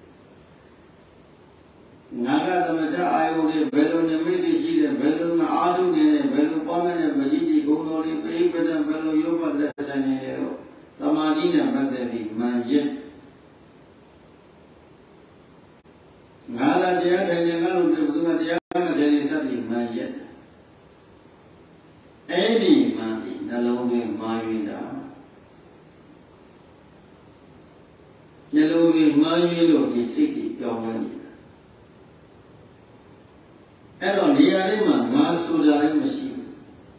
ငါကသမထအာယုန်တွေဘယ်လိုနိမိတ်တွေရှိတယ်ဘယ်လိုငါအားထုတ်နေတယ်ဘယ်လိုပွားမဲ့တဲ့ပဋိတိဂုဏ်တော်တွေပိဋကဘယ်လိုရုပ်ပတ်တဲ့ဆန်နေတယ်တော့သမာဓိနဲ့ပတ်သက်ပြီးမှန်ရဲ့ငါလာတရားထိုင်နေငါတို့ဘယ်သူမှတရားမထိုင်နေစသည်မှန်ရဲ့အဲ့ဒီမှန်ဒီနှလုံးသွင်းမာရင်တာနှလုံးသွင်းမာရင်လို့ဒီစိတ်ကြီးပြောင်းလဲနေတာအဲ့တော့နေရာလေးမှာငါဆိုတာလည်းမရှိဘူး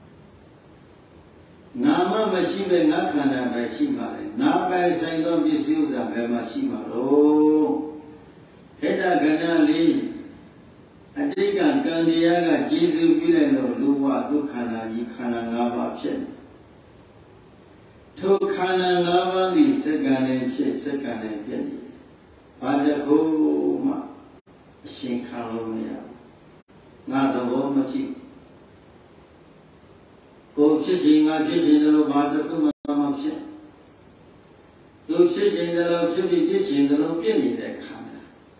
ငါမှမရှိပဲငါခန္ဓာပဲရှိပါလေငါပိုင်ဆိုင်သောပစ္စည်းဥစ္စာပဲမှရှိမှာတော့ဟေတ္တကဏ္ဍလေးအတိတ်ကကံတရားကကျေးဇူးပြုလိုက်လို့လူဘဝဒုက္ခနာကြီးခန္ဓာ၅ပါးဖြစ်နေထိုခန္ဓာ၅ပါးသည်စက္ကန့်နဲ့ဖြစ်စက္ကန့်နဲ့ပြည့်နေဘာတခုမှအရှင်ခံလို့မရငါသဘောမရှိကိုဖြစ်ခြင်းငါဖြစ်ခြင်းတို့ဘာတခုမှမဖြစ်သူဖြစ်ခြင်းတို့ဖြစ်ပြီးပြည့်ခြင်းတို့ပြည့်နေတဲ့ခန္ဓာ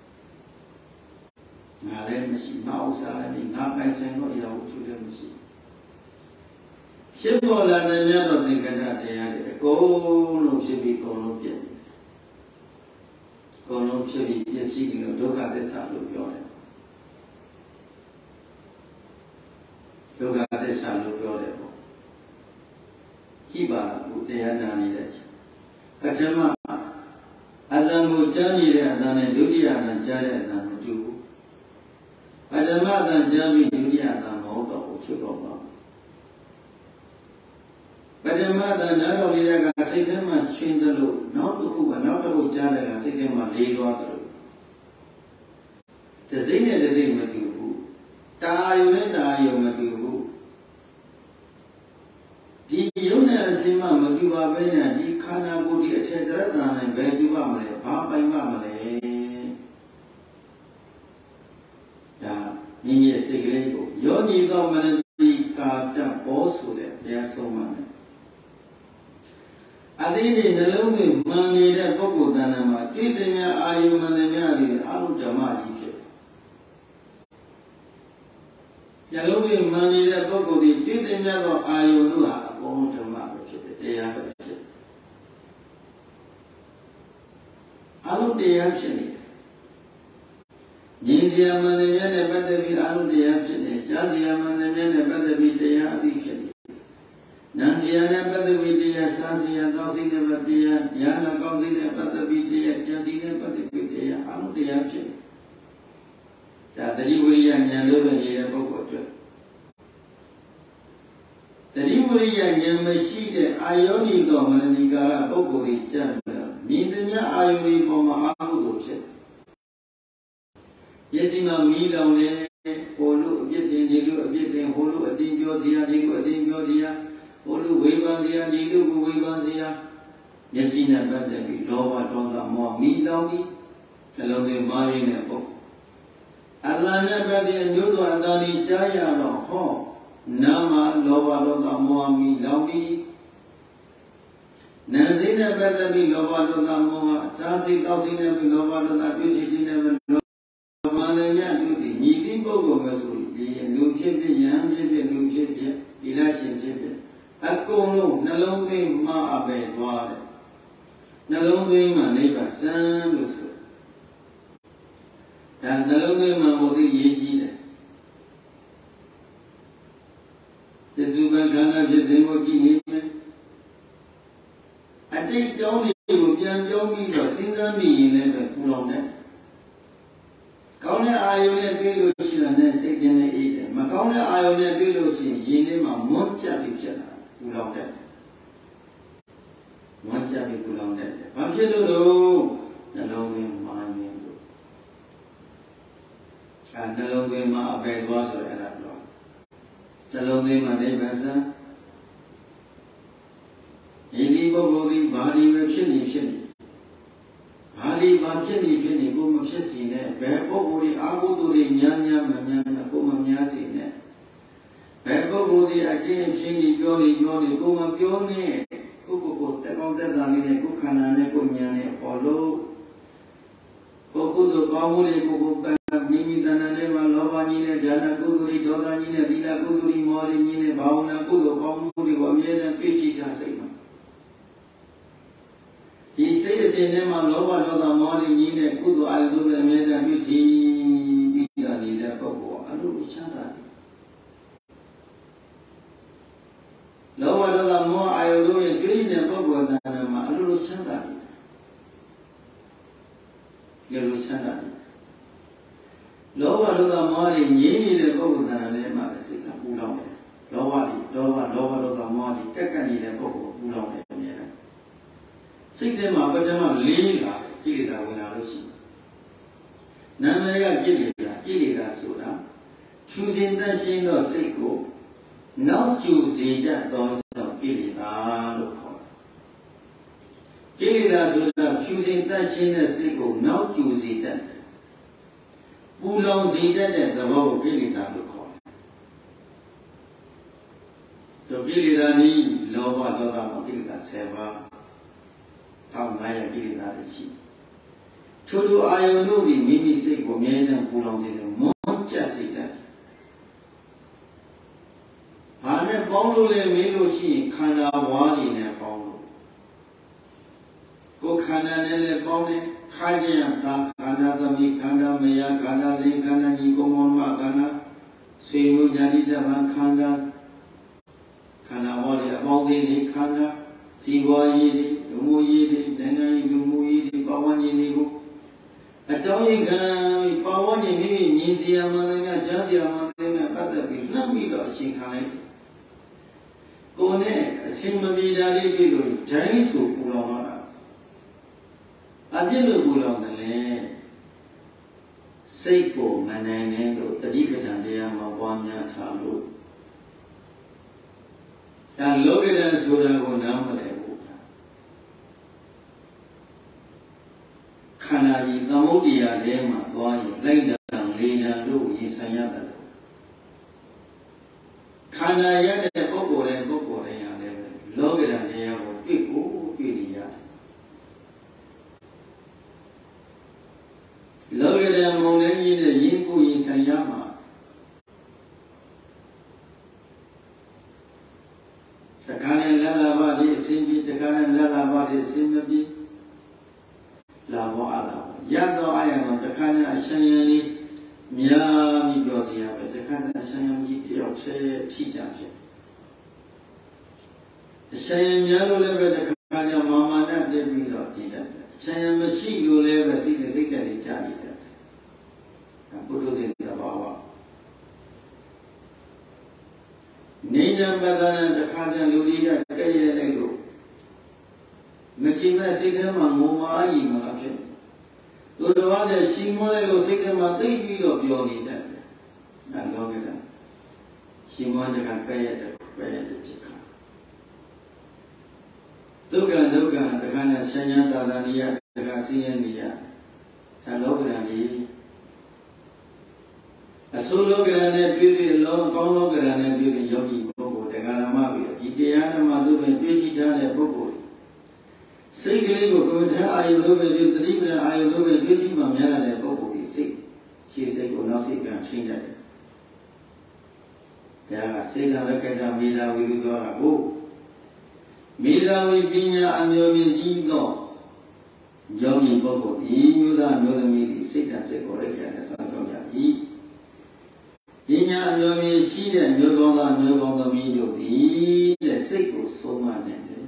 ငါလည်းမရှိမအောင်စားလည်းငါပိုင်ဆိုင်တော့အရာဝတ္ထုလည်းမရှိဖြစ်ပေါ်လာတဲ့မြတ်တော်သင်္ကတတရားတွေအကုန်လုံးဖြစ်ပြီးအကုန်လုံးပြည့်နေတယ်အကုန်လုံးဖြစ်ပြီးပစ္စည်းတွေဒုက္ခသစ္စာလို့ပြောတယ်ဒုက္ခသစ္စာလို့ပြောတယ်ပေါ့ကြည့်ပါဘူးတရားနာနေတဲ့ချိန်ပထမအတန်ကိုကြားနေတဲ့အတန်နဲ့ဒုတိယအတန်ကြားတဲ့အတန်မတူဘူးပထမအတန်ကြားပြီးဒုတိယအတန်မဟုတ်တော့ဘူးချွတ်တော့ပါပထမအတန်နားတော်လေးကစိတ်ထဲမှာရှင်သလိုနောက်တစ်ခုကနောက်တစ်ခုကြားတဲ့ကစိတ်ထဲမှာလေးသွားတယ်တစိမ့်နဲ့တစိမ့်မတူဘူးတာယုံနဲ့တာယုံမတူဘူးဒီယုံနဲ့အစင်းမမတူပါပဲနဲ့ဒီခန္ဓာကိုယ်ဒီအထက်တရတန်နဲ့ဘယ်တူပါမလဲဘာပိုင်ပါမလဲဒါမိမိစိတ်ကလေးကိုယောနီသောမနတိကာတဘောဆိုတဲ့တရားဆုံးမှတယ်အသေးသေးနှလုံးသွင်းမှန်နေတဲ့ပုဂ္ဂိုလ်တဏ္ဍာမှာတွေ့တဲ့များအာယုမှန်တဲ့များတွေအလုဓမ္မကြီးဖြစ်နှလုံးသွင်းမှန်နေတဲ့ပုဂ္ဂိုလ်ဒီတွေ့တဲ့များသောအာယုတို့ဟာအကုန်ဓမ္မပဲဖြစ်တယ်တရားပဲဖြစ်အလုတရားဖြစ်နေတယ်ဉာဏ်စီယမှန်တဲ့များနဲ့ပတ်သက်ပြီးအလုတရားဖြစ်နေကြားစီယမှန်တဲ့များနဲ့ပတ်သက်ပြီးတရားအပြီးဖြစ်နေနာစီယနဲ့ပတ်သက်ပြီးတရားစားစီယတောင်းစီနဲ့ပတ်သက်တရားဉာဏ်ကောင်းစီနဲ့ပတ်သက်ပြီးတရားဉာဏ်စီနဲ့ပတ်သက်ပြီးတရားအမှုတရားဖြစ်ဒါတတိဝိရိယဉာဏ်လို့နေတဲ့ပုဂ္ဂိုလ်အတွက်တတိဝိရိယဉာဏ်မရှိတဲ့အာယောနိသောမနတိကာလပုဂ္ဂိုလ်ကြီးကြံ့တယ်မြင်တဲ့များအာယောနိပေါ်မှာအာဟုသို့ဖြစ်ယစီမမီးလောင်နေဟိုလိုအပြစ်တင်ဒီလိုအပြစ်တင်ဟိုလိုအတင်းပြောစရာဒီလိုအတင်းပြောစရာဟိုလိုဝေဖန်စရာဒီလိုကိုဝေဖန်စရာမျက်စိနဲ့ပတ်သက်ပြီးလောဘဒေါသမောဟမိလောင်ပြီးနှလုံးသွင်းမာရင်းတဲ့ပုဂ္ဂိုလ်အတ္တနဲ့ပတ်သက်မျိုးစုံအတ္တကြီးကြားရတော့ဟောနာမလောဘဒေါသမောဟမိလောင်ပြီးနာစိနဲ့ပတ်သက်ပြီးလောဘဒေါသမောဟအစာစိတောက်စိနဲ့ပြီးလောဘဒေါသတွေ့ရှိခြင်းနဲ့လောဘနဲ့ညတူတည်ညီတိပုဂ္ဂိုလ်မဆိုဒီလူဖြစ်ဖြစ်ယံဖြစ်ဖြစ်လူဖြစ်ဖြစ်ဒီလရှင်ဖြစ်ဖြစ်အကုန်လုံးနှလုံးသွင်းမှအပဲသွားတယ်နှလုံးသွင်းမှနိဗ္ဗာန်စံလို့ဆိုဒါနှလုံးသွင်းမှဘုရားရေးကြီးတယ်ပစ္စုပန်ခန္ဓာဖြစ်စဉ်ကိုကြည့်နေမယ်အတိတ်ကြောင်းတွေကိုပြန်ပြောင်းပြီးတော့စဉ်းစားမိရင်လည်းပဲပူလောင်တယ်ကောင်းတဲ့အာယုနဲ့တွေ့လို့ရှိရင်စိတ်ကျဉ်နဲ့အေးတယ်မကောင်းတဲ့အာယုနဲ့တွေ့လို့ရှိရင်ရင်ထဲမှာမွန်းကျပ်ပြီးဖြစ်လာပူလောင်တယ်မွန်းကျပ်ပြီးပူလောင်တယ်ဘာဖြစ်လို့လို့နှလုံးသွင်းမာနေလို့အဲနှလုံးသွင်းမှာအပဲသွားဆိုရတာတော့နှလုံးသွင်းမှာနိဗ္ဗာန်စံဒီဒီပုဂ္ဂိုလ်ဒီဘာဒီပဲဖြစ်နေဖြစ်နေဘာဒီဘာဖြစ်နေဖြစ်နေကိုမဖြစ်စီနဲ့ဘယ်ပုဂ္ဂိုလ်ဒီအာဟုသူတွေများများမများများကိုမများစီနဲ့ဘယ်ပုဂ္ဂိုလ်ဒီအကျင့်ဖြစ်နေပြောနေပြောနေကိုမပြောနဲ့ကိုကိုကိုတက်ကောင်းတက်တာလေးနဲ့ကိုခန္ဓာနဲ့ကိုဉာဏ်နဲ့ပေါ်လို့ကိုကုသိုလ်ကောင်းမှုတွေကိုကိုပန်းမိမိတဏ္ဍာနဲ့မှာလောဘကြီးနဲ့ဒါနကုသိုလ်တွေဒေါသကြီးနဲ့သီလကုသိုလ်တွေမောဟကြီးနဲ့ဘာဝနာကုသိုလ်ကောင်းမှုတွေကိုအမြဲတမ်းတွေ့ချချစိတ်မှာဒီစိတ်အစဉ်ထဲမှာလောဘဒေါသမောဟကြီးနဲ့ကုသိုလ်အာရုံတွေအမြဲတမ်းတွေ့ချပြီးတာနေတဲ့ပုဂ္ဂိုလ်အလိုချမ်းသာတယ်လောဘဒေါသမောဟအာရုံတို့ရဲ့တွေ့နေတဲ့ပုဂ္ဂိုလ်တဏ္ဍာမှာအလိုချမ်းသာတယ်ဒီလိုချမ်းသာတယ်လောဘဒေါသမောဟကြီးငြိမ်းနေတဲ့ပုဂ္ဂိုလ်တဏ္ဍာထဲမှာစိတ်ကပူလောင်တယ်လောဘကြီးလောဘလောဘဒေါသမောဟကြီးကက်ကက်နေတဲ့ပုဂ္ဂိုလ်ပူလောင်တယ်အမြဲတမ်းစိတ်ထဲမှာပထမလေးလာကိလေသာဝင်လာလို့ရှိရင်နာမည်ကကိလေသာကိလေသာဆိုတာ choosing the shin or seiko, now choosing that don't kill it. Kilida so that choosing that shin or seiko, now choosing that. Pull on the dead the whole Kilida to call. So Kilida ni Lova Loda Kilida Seva, Town Maya Kilida the sheep. To do I know the Mimi Seiko men and pull on the more just it. Hane Paulo le Milo she Kana Wani ne Paulo. Go Kana Nele Paune, Kaya, Kana Dami, Kana Maya, Kana Le, Kana Nikomoma, Kana, Semu Yanida Mankanda, Kana Wali, Maudi, Kana, Siwa Yidi, Umu Yidi, Dena Yumu Yidi, Pawani Nigo. A Tony Gan, Pawani means the Amanda, Jazia Amanda, but the Bilami or Shinkai. Gone, a simile Dali, Chinese Pulona. I didn't go on the land. Seiko, Manango, the Divitan, the Amawanya Talu. And look at us, so I go now. Kanaji, the Modia, Lema, boy, lay down, lay down, do, is another. Kanaya, the Boko, and Boko, and look at them, people, Pilia. Look at them, only the Yinku in Sayama. The Kanan Lalabadi, Simbi, the Kanan Lalabadi, Simbi. Lava Yado I am the kind of Shayani Miami Gosia, but the kind of Shayam of teacher. The Shayam Yellow level the kind of Mama that they be not did that. Shayam machine you never see the secretary Charlie that. And put us in the Bawa. Nina Badana the kind of Ludia Kaya Lego. Machima Sidama Muma Imapin. Lodawada Shimoy or Sidama, they be of your need that. And look at them. Shimon can pay at the pay at the chicken. Duga Duga, the kind of Sanyata Dania, the Garcia, and Lograni. A solo granite beauty, long Congo granite beauty, Yogi Bogo, the Garamavia, Gidiana Madu, and Beauty Tana Bogo. Say Glengo, I love it, the Libra, I love it, Beauty Mamma, and Bobo is sick. She said, well, not sick and change it. Yeah, say that I can't meet out with you, go. Meet out with Bina and Yogi Gigo. Yogi Bobo, he knew that no meeting, sick and sick, or a cat, as I told you. Bina and Yogi, she and Yoga, Yoga, Yogi, the sick was so much.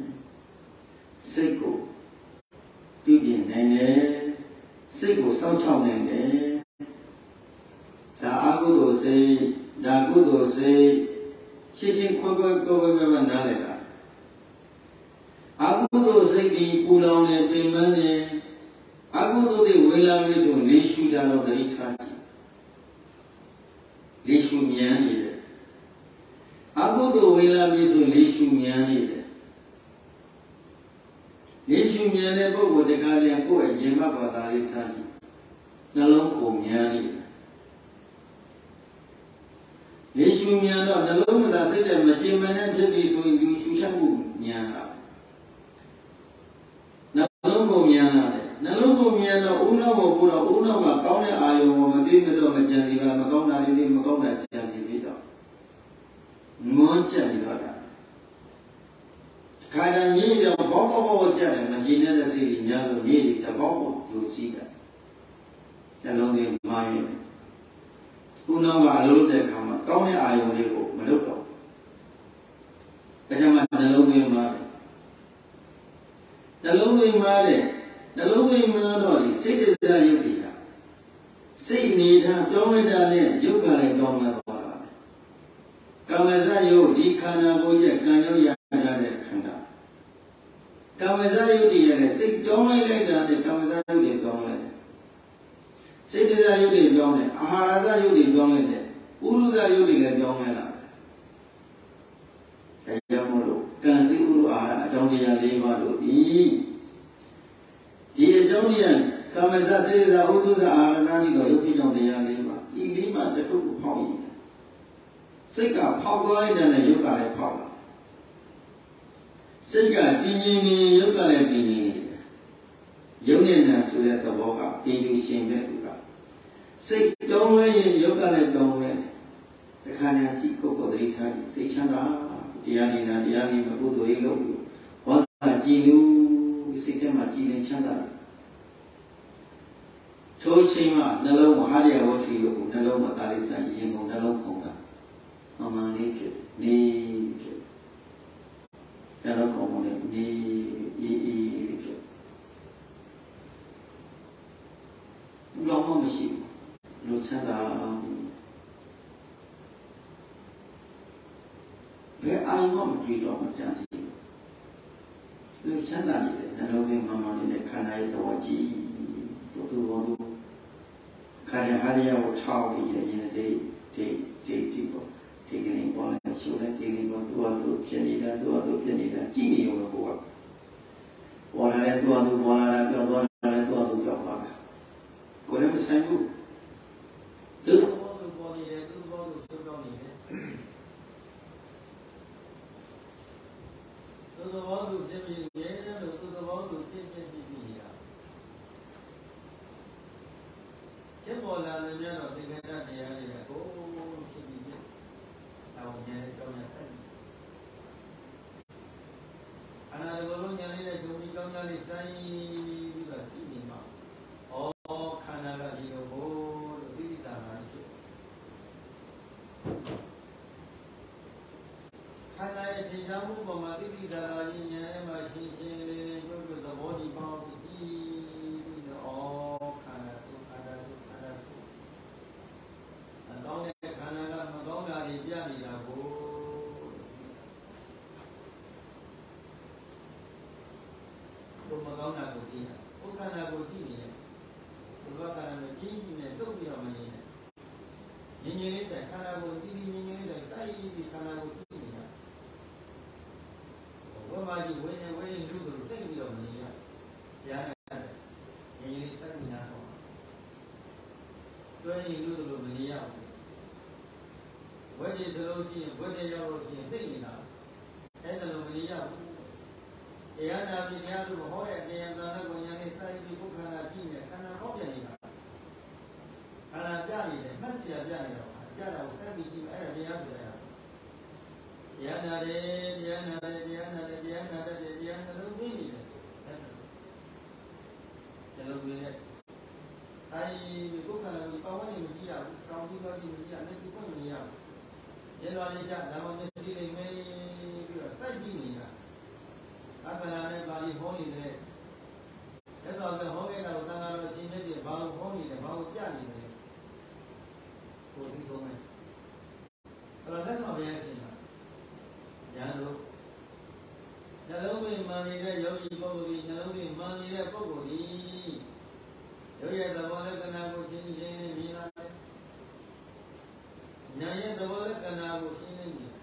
Seiko, Bibian Nene, Seiko Sanchon Nene, the Agudo say, the Agudo say, Chichin Kogo Gogo Nalera. Agudo say the Pulone Pimane, Agudo the Willa Vision, Lishu Dano the Itachi. Lishu Miani. Agudo Willa Vision, Lishu Miani. Nishu Miane Bobo de Galia Go, Yema Badali Sani, Nalonko Miani. Nishu Miano, Naloma, that said that Machiman and Debbie so you Shushabu Miana. Nalongo Miana, Nalongo Miana, Una Wabura, Una Macona, Ayo, Madina, Majanziva, Macona, Macona, Janzivida. Moncha Vidota. Kada need a bubble of Jerry, Magina the city, never need a bubble to see that. And only my who know I look there come, Tony I only go, Maluko. But I'm not the lonely mother. The lonely mother, the lonely mother, say this is a Yukia. Say need her, don't let her in, you can let go my body. Come as I you, Dikana Boya, can you? Kamazayu and sick don't like that, the Kamazayu don't like it. Say that you did don't it, Ahara you did don't like it. 乌鲁在有的来表面了，在讲么咯？干是乌鲁啊，讲的呀，礼貌咯，咦，第讲的呀，他们在这里在乌鲁在啊，那里头有比讲的呀，礼貌，一礼貌这个不跑赢的，谁敢跑过来的呢？有敢来跑了，谁敢第二年有敢来第二年的，有年呢是来到我家，第六现在有个，谁讲完也有敢来讲完。看人家几个个的一看，谁强大？第二年呢，第二年嘛，不多一个，我打金牛，谁才嘛今年强大？抽签嘛，那老我还得我去有，那老我打的生意，我那老空的，妈妈你去，你去，那老空的，你一一去，老妈不行，老强大。别阿姨妈妈追着我讲起，那现在的那老给妈妈的看来多急，都都我都看见孩子要我吵的些，现在这这这这个这个人光来修来，这个人光多都便宜的，多都便宜的，几年有个活，我来多都我来多多来多都叫花了，过来不参与，都。都是王祖见面，年年都都是王祖见见面面呀。结果呢，人家老这个大姐啊，这个哦，见面面，那我年交年生。啊，那这个老年人呢，就比交年的生这个见面嘛。哦，看那个这个哦，弟弟干嘛去？看来新疆木工嘛，弟弟在那一年嘛，新鲜的就是在我地方的地的哦，看来是看来是看来是，那当年看那个么当年的变的那个，都么当年个地，不看那个地呢，不看那个地呢，都不要么呢，年年的在看那个地里，年年的在在的看那个地。我妈就问人问人，路都对不了你呀，别人人家在你那说，对人路都不一样。我这是老钱，我这要老钱对你那，还是不一样。这样那边人都不好呀，这样那那个人的生意不看那地呢，看那好便宜的，看那便宜的，没事也便宜了，便宜了我生意就二十两出来了。这样那的，这样那的，这样那的，这样那的，这样那都没你的，这都没的。但是美国可能高温的没几样，高温高的没几样，那是不一样。原来的家，咱们那是的没这个三几年了，那可能那把你好的嘞，那到这后面那我当然了，现在的房好的的，房便宜的，我听说没？后来那上面行了。然后，然后为嘛你这有一包的，然后为嘛你这包的，有些的话那个那个新鲜的米啦，有些的话那个那个新鲜米。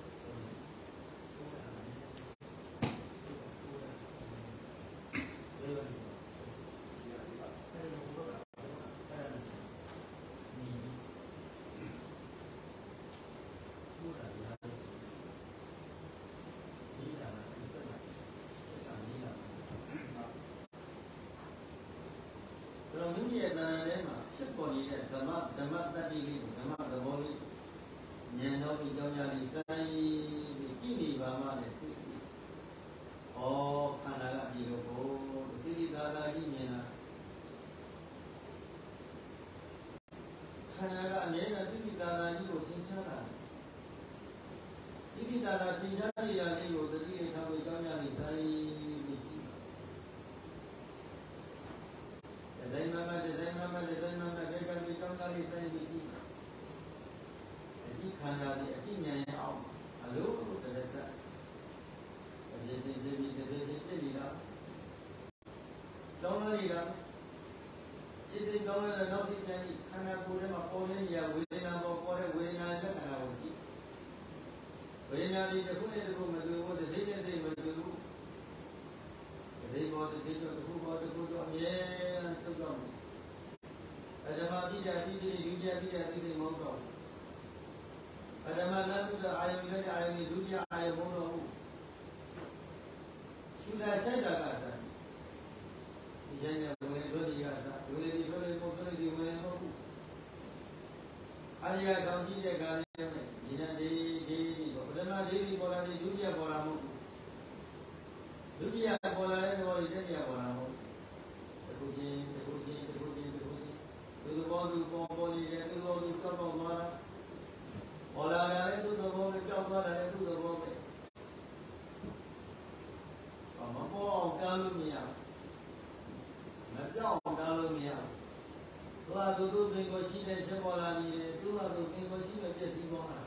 农业的人嘛，吃过你的，怎么怎么在地里，怎么怎么里，年头比较年的生意比经理慢慢的对比。哦，看那个地头婆，弟弟大大一年了，看那个年了弟弟大大一有新车了，弟弟大大新车里啊，你有的地他比较年的生意。在慢慢的，在慢慢的，在慢慢的，这个比刚刚的生意低，你看到的今年也好，啊，路路都在这，这些这里这这些这里的，到哪里了？这些到了老是讲，看那过来嘛，过年也为了那个过来为ညာဒီတစ်ခုနဲ့တစ်ခုမတူဘူးတစ်စိမ့်နဲ့စိမ့်မတူဘူးတစ်စိမ့်ပေါ်တစ်စိမ့်တော့တစ်ခုပေါ်တစ်ခုတော့အမြဲတမ်းသုတ်တော့ပရမတိတာတိတိဒုတိယတိတာတိစိမ့်မဟုတ်တော့ပရမလမ်းပြီးတော့အာယုနဲ့အာယုဒုတိယအာယုမဟုတ်တော့ဘူးရှုတာဆိုင်တာကစားဒီကျင်းနဲ့ဝင်တို့ဒီကစားဒုလေးဒီတို့လေးကိုတို့လေးဒီဝင်တော့ဘူးအရိယာကောင်းကြီးတဲ့ကားလေးနဲ့ဒီနေ့ဒီဒီပေါ့ပထမဒီဒီပေါ်လာဒီဒုတိယပေါ်လာမဟုတ်ဘူးဒုတိယပေါ်လာတဲ့ဘောဒီတတိယပေါ်လာမဟုတ်တစ်ခုချင်းတစ်ခုချင်းတစ်ခုချင်းတစ်ခုချင်းသူတို့ဘောသူပေါ်ပေါ်နေတဲ့သူတို့သူတောက်တော့သွားပေါ်လာတဲ့သူတို့ဘောပဲကြောက်သွားတဲ့သူတို့ဘောပဲမပေါ်အောင်တားလို့မရမပြောင်းအောင်တားလို့မရသူကသူတို့ပင်ကိုရှိတဲ့ချက်ပေါ်လာနေတယ်သူကသူပင်ကိုရှိတဲ့ပြည့်စည်ပေါ်လာ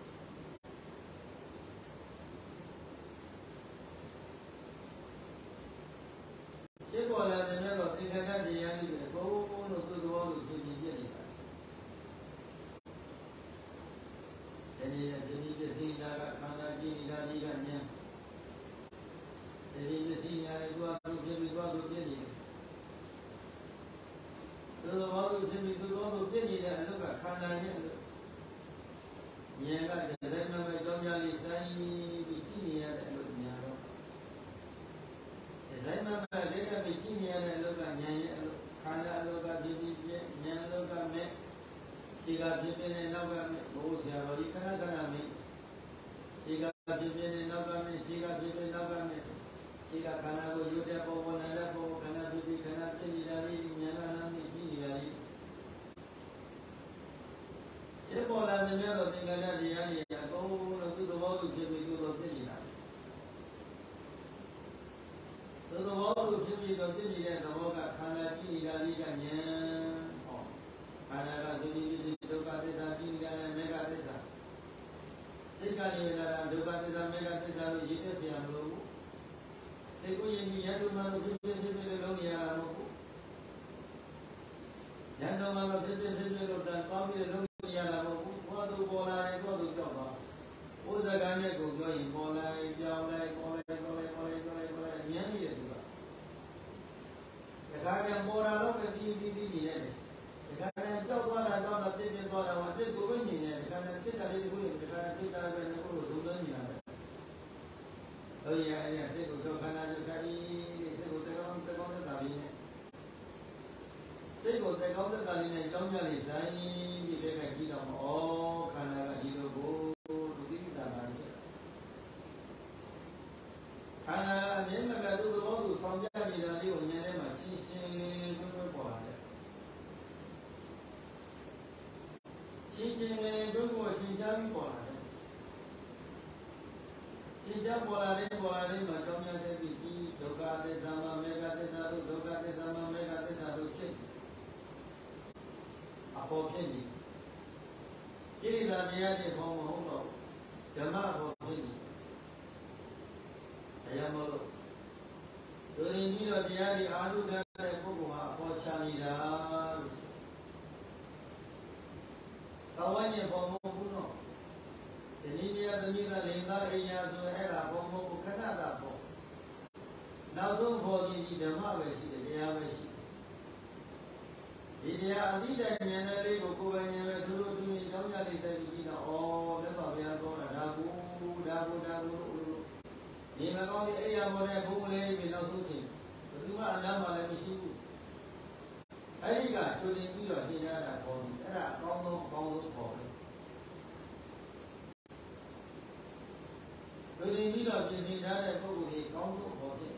ချက်ပေါ်လာတဲ့မြတ်တော့သင်္ခါရတရားကြီးတွေဘုံဘုံတို့သူတော်တို့သူကြည့်ပြနေတာဒီနေ့ဒီနေ့ပြည့်စည်တာကခန္ဓာကြည့်နေတာဒီကဉာဏ်ဒီနေ့ပြည့်စည်နေတာသူကသူပြည့်ပြီးသွားသူပြည့်နေတယ်သူတော်ဘာလို့ဖြစ်ပြီးသူတော်တို့ပြည့်နေတဲ့အလုပ်ကခန္ဓာရဲ့အလုပ်ဉာဏ်ကဒီဇိုင်းမဲ့ကြောင်းကြလေးဆိုင်ပြီးကြည့်နေရတဲ့အလုပ်ဉာဏ်တော့ဒီဇိုင်းမဲ့လေးကပြီးကြည့်နေရတဲ့အလုပ်ကဉာဏ်ရဲ့အလုပ်ခန္ဓာအလုပ်ကပြည့်ပြည့်ပြည့်ဉာဏ်အလုပ်ကမဲ့ရှိကပြည့်ပြည့်နဲ့နောက်ကမဲ့ဘိုးဆရာတော်ကြီးခဏခဏမဲ့ရှိကပြည့်ပြည့်နဲ့နောက်ကမဲ့ရှိကပြည့်ပြည့်နောက်ကမဲ့ရှိကခန္ဓာကိုရုပ်တဲ့ပုံပေါ်နေတဲ့ပုံခန္ဓာပြည့်ပြည့်ခန္ဓာပြည့်နေတာလေးဉာဏ်ကလည်းမြည်ကြည့်နေတာလေးဒီပေါ်လာတဲ့မြတ်တော်သင်္ကန်းတရားတွေအကုန်လုံးသူ့သဘောသူဖြစ်ပြီးသူ့တော်ပြည့်နေတာသူ့သဘောသူဖြစ်ပြီးတော့ပြည့်နေတဲ့သဘောကခန္ဓာပြည့်နေတာလေးကဉာဏ်ဟောခန္ဓာကပြည့်ပြည့်ပြည့်ဒုက္ခသစ္စာပြည့်နေတာလည်းမေဃသစ္စာစိတ်ကနေလာတာဒုက္ခသစ္စာမေဃသစ္စာလို့ရည်သက်เสียမလို့ဘူးစိတ်ကိုယဉ်ပြီးရတုမှလို့ဖြစ်ဖြစ်ဖြစ်ဖြစ်လုံးနေရတာမဟုတ်ဘူးရတုမှလို့ဖြစ်ဖြစ်ဖြစ်ဖြစ်လို့တန်ပေါင်းပြီးလုံးနေရတာမဟုတ်ဘူးဘောသူပေါ်လာတယ်ဘောသူကြောက်သွားဘုဇကံနဲ့ကိုပြောရင်ပေါ်လာရင်ပြောင်းလိုက်ပေါ်လိုက်ပေါ်လိုက်ပေါ်လိုက်ပေါ်လိုက်ပေါ်လိုက်မြန်းနေတယ်သူကတခါကျပေါ်လာတော့ပဲတီးတီးတီးနေတယ်တခါကျကြောက်သွားတာကြောက်တာပြစ်ပြစ်သွားတာဟာပြစ်ကိုပဲမြင်တယ်တခါကျဖြစ်တာလေးတခုလေးတခါကျဖြစ်တာပဲကိုယ်ကိုသုံးလုံးနေတာတော့ရရစိတ်ကိုတော့ခန္ဓာစကားကြီးစိတ်ကိုတကောင်းတကောင်းသက်သာလေးနဲ့စိတ်ကိုတကောင်းသက်သာလေးနဲ့ကြောင်းကြလေးဆိုင်ပြီးတဲ့ကကြည့်တော့ဩခန္ဓာကဒီလိုကိုဒုတိယတာပါဖြစ်ခန္ဓာအမြဲမကသူ့သဘောသူဆောင်ကြနေတာလေးကိုဉာဏ်ထဲမှာရှင်းရှင်းလင်းလင်းတွဲတွဲပေါ်လာတယ်ရှင်းရှင်းလင်းလင်းတွဲတွဲရှင်းရှားပြီးပေါ်လာတယ်ရှင်းရှားပေါ်လာတဲ့ပေါ်လာတဲ့မှာကြောင်းကြတဲ့ပြီးဒီဒုက္ခသစ္စာမှာမေဃသစ္စာတို့ဒုက္ခသစ္စာမှာမေဃသစ္စာတို့ဖြစ်အပေါ်ဖြစ်နေကိရိတာတရားတွေဘောမဟုတ်တော့ဓမ္မဘောဖြစ်နေအရာမလို့ဒုရင်ပြီးတော့တရားတွေအာထုတဲ့ပုဂ္ဂိုလ်ဟာအပေါ်ချနေတာလို့တောင်းဝိုင်းရင်ဘောမဟုတ်ဘူးနော်ဇနီးတရားသမီးသားလိင်သားအိယာဆိုအဲ့ဒါဘောမဟုတ်ခဏတာဘောနောက်ဆုံးဘောဒီဓမ္မပဲရှိတယ်တရားပဲရှိဒီတရားအတိတ်ဉာဏ်နဲ့လေးကိုကိုယ်ပိုင်ဉာဏ်နဲ့သူတို့သူတွေကြောင်းကြလေးတက်ပြီးကြည့်တော့ဩမြတ်စွာဘုရားပြောတာဒါကိုဒါကိုဒါကိုလို့ဒီမကောင်းတဲ့အိယာမောတဲ့ဘုံလေးတွေနောက်ဆုံးချိန်ဘယ်သူမှအနားမှလည်းမရှိဘူးအဲ့ဒီကတူတင်ပြီးတော့သင်ရတာပေါ်ပြီအဲ့ဒါအကောင်းဆုံးအကောင်းဆုံးပေါ်တယ်တူတင်ပြီးတော့ပြင်ဆင်ထားတဲ့ပုဂ္ဂိုလ်ကြီးအကောင်းဆုံးပေါ်တယ်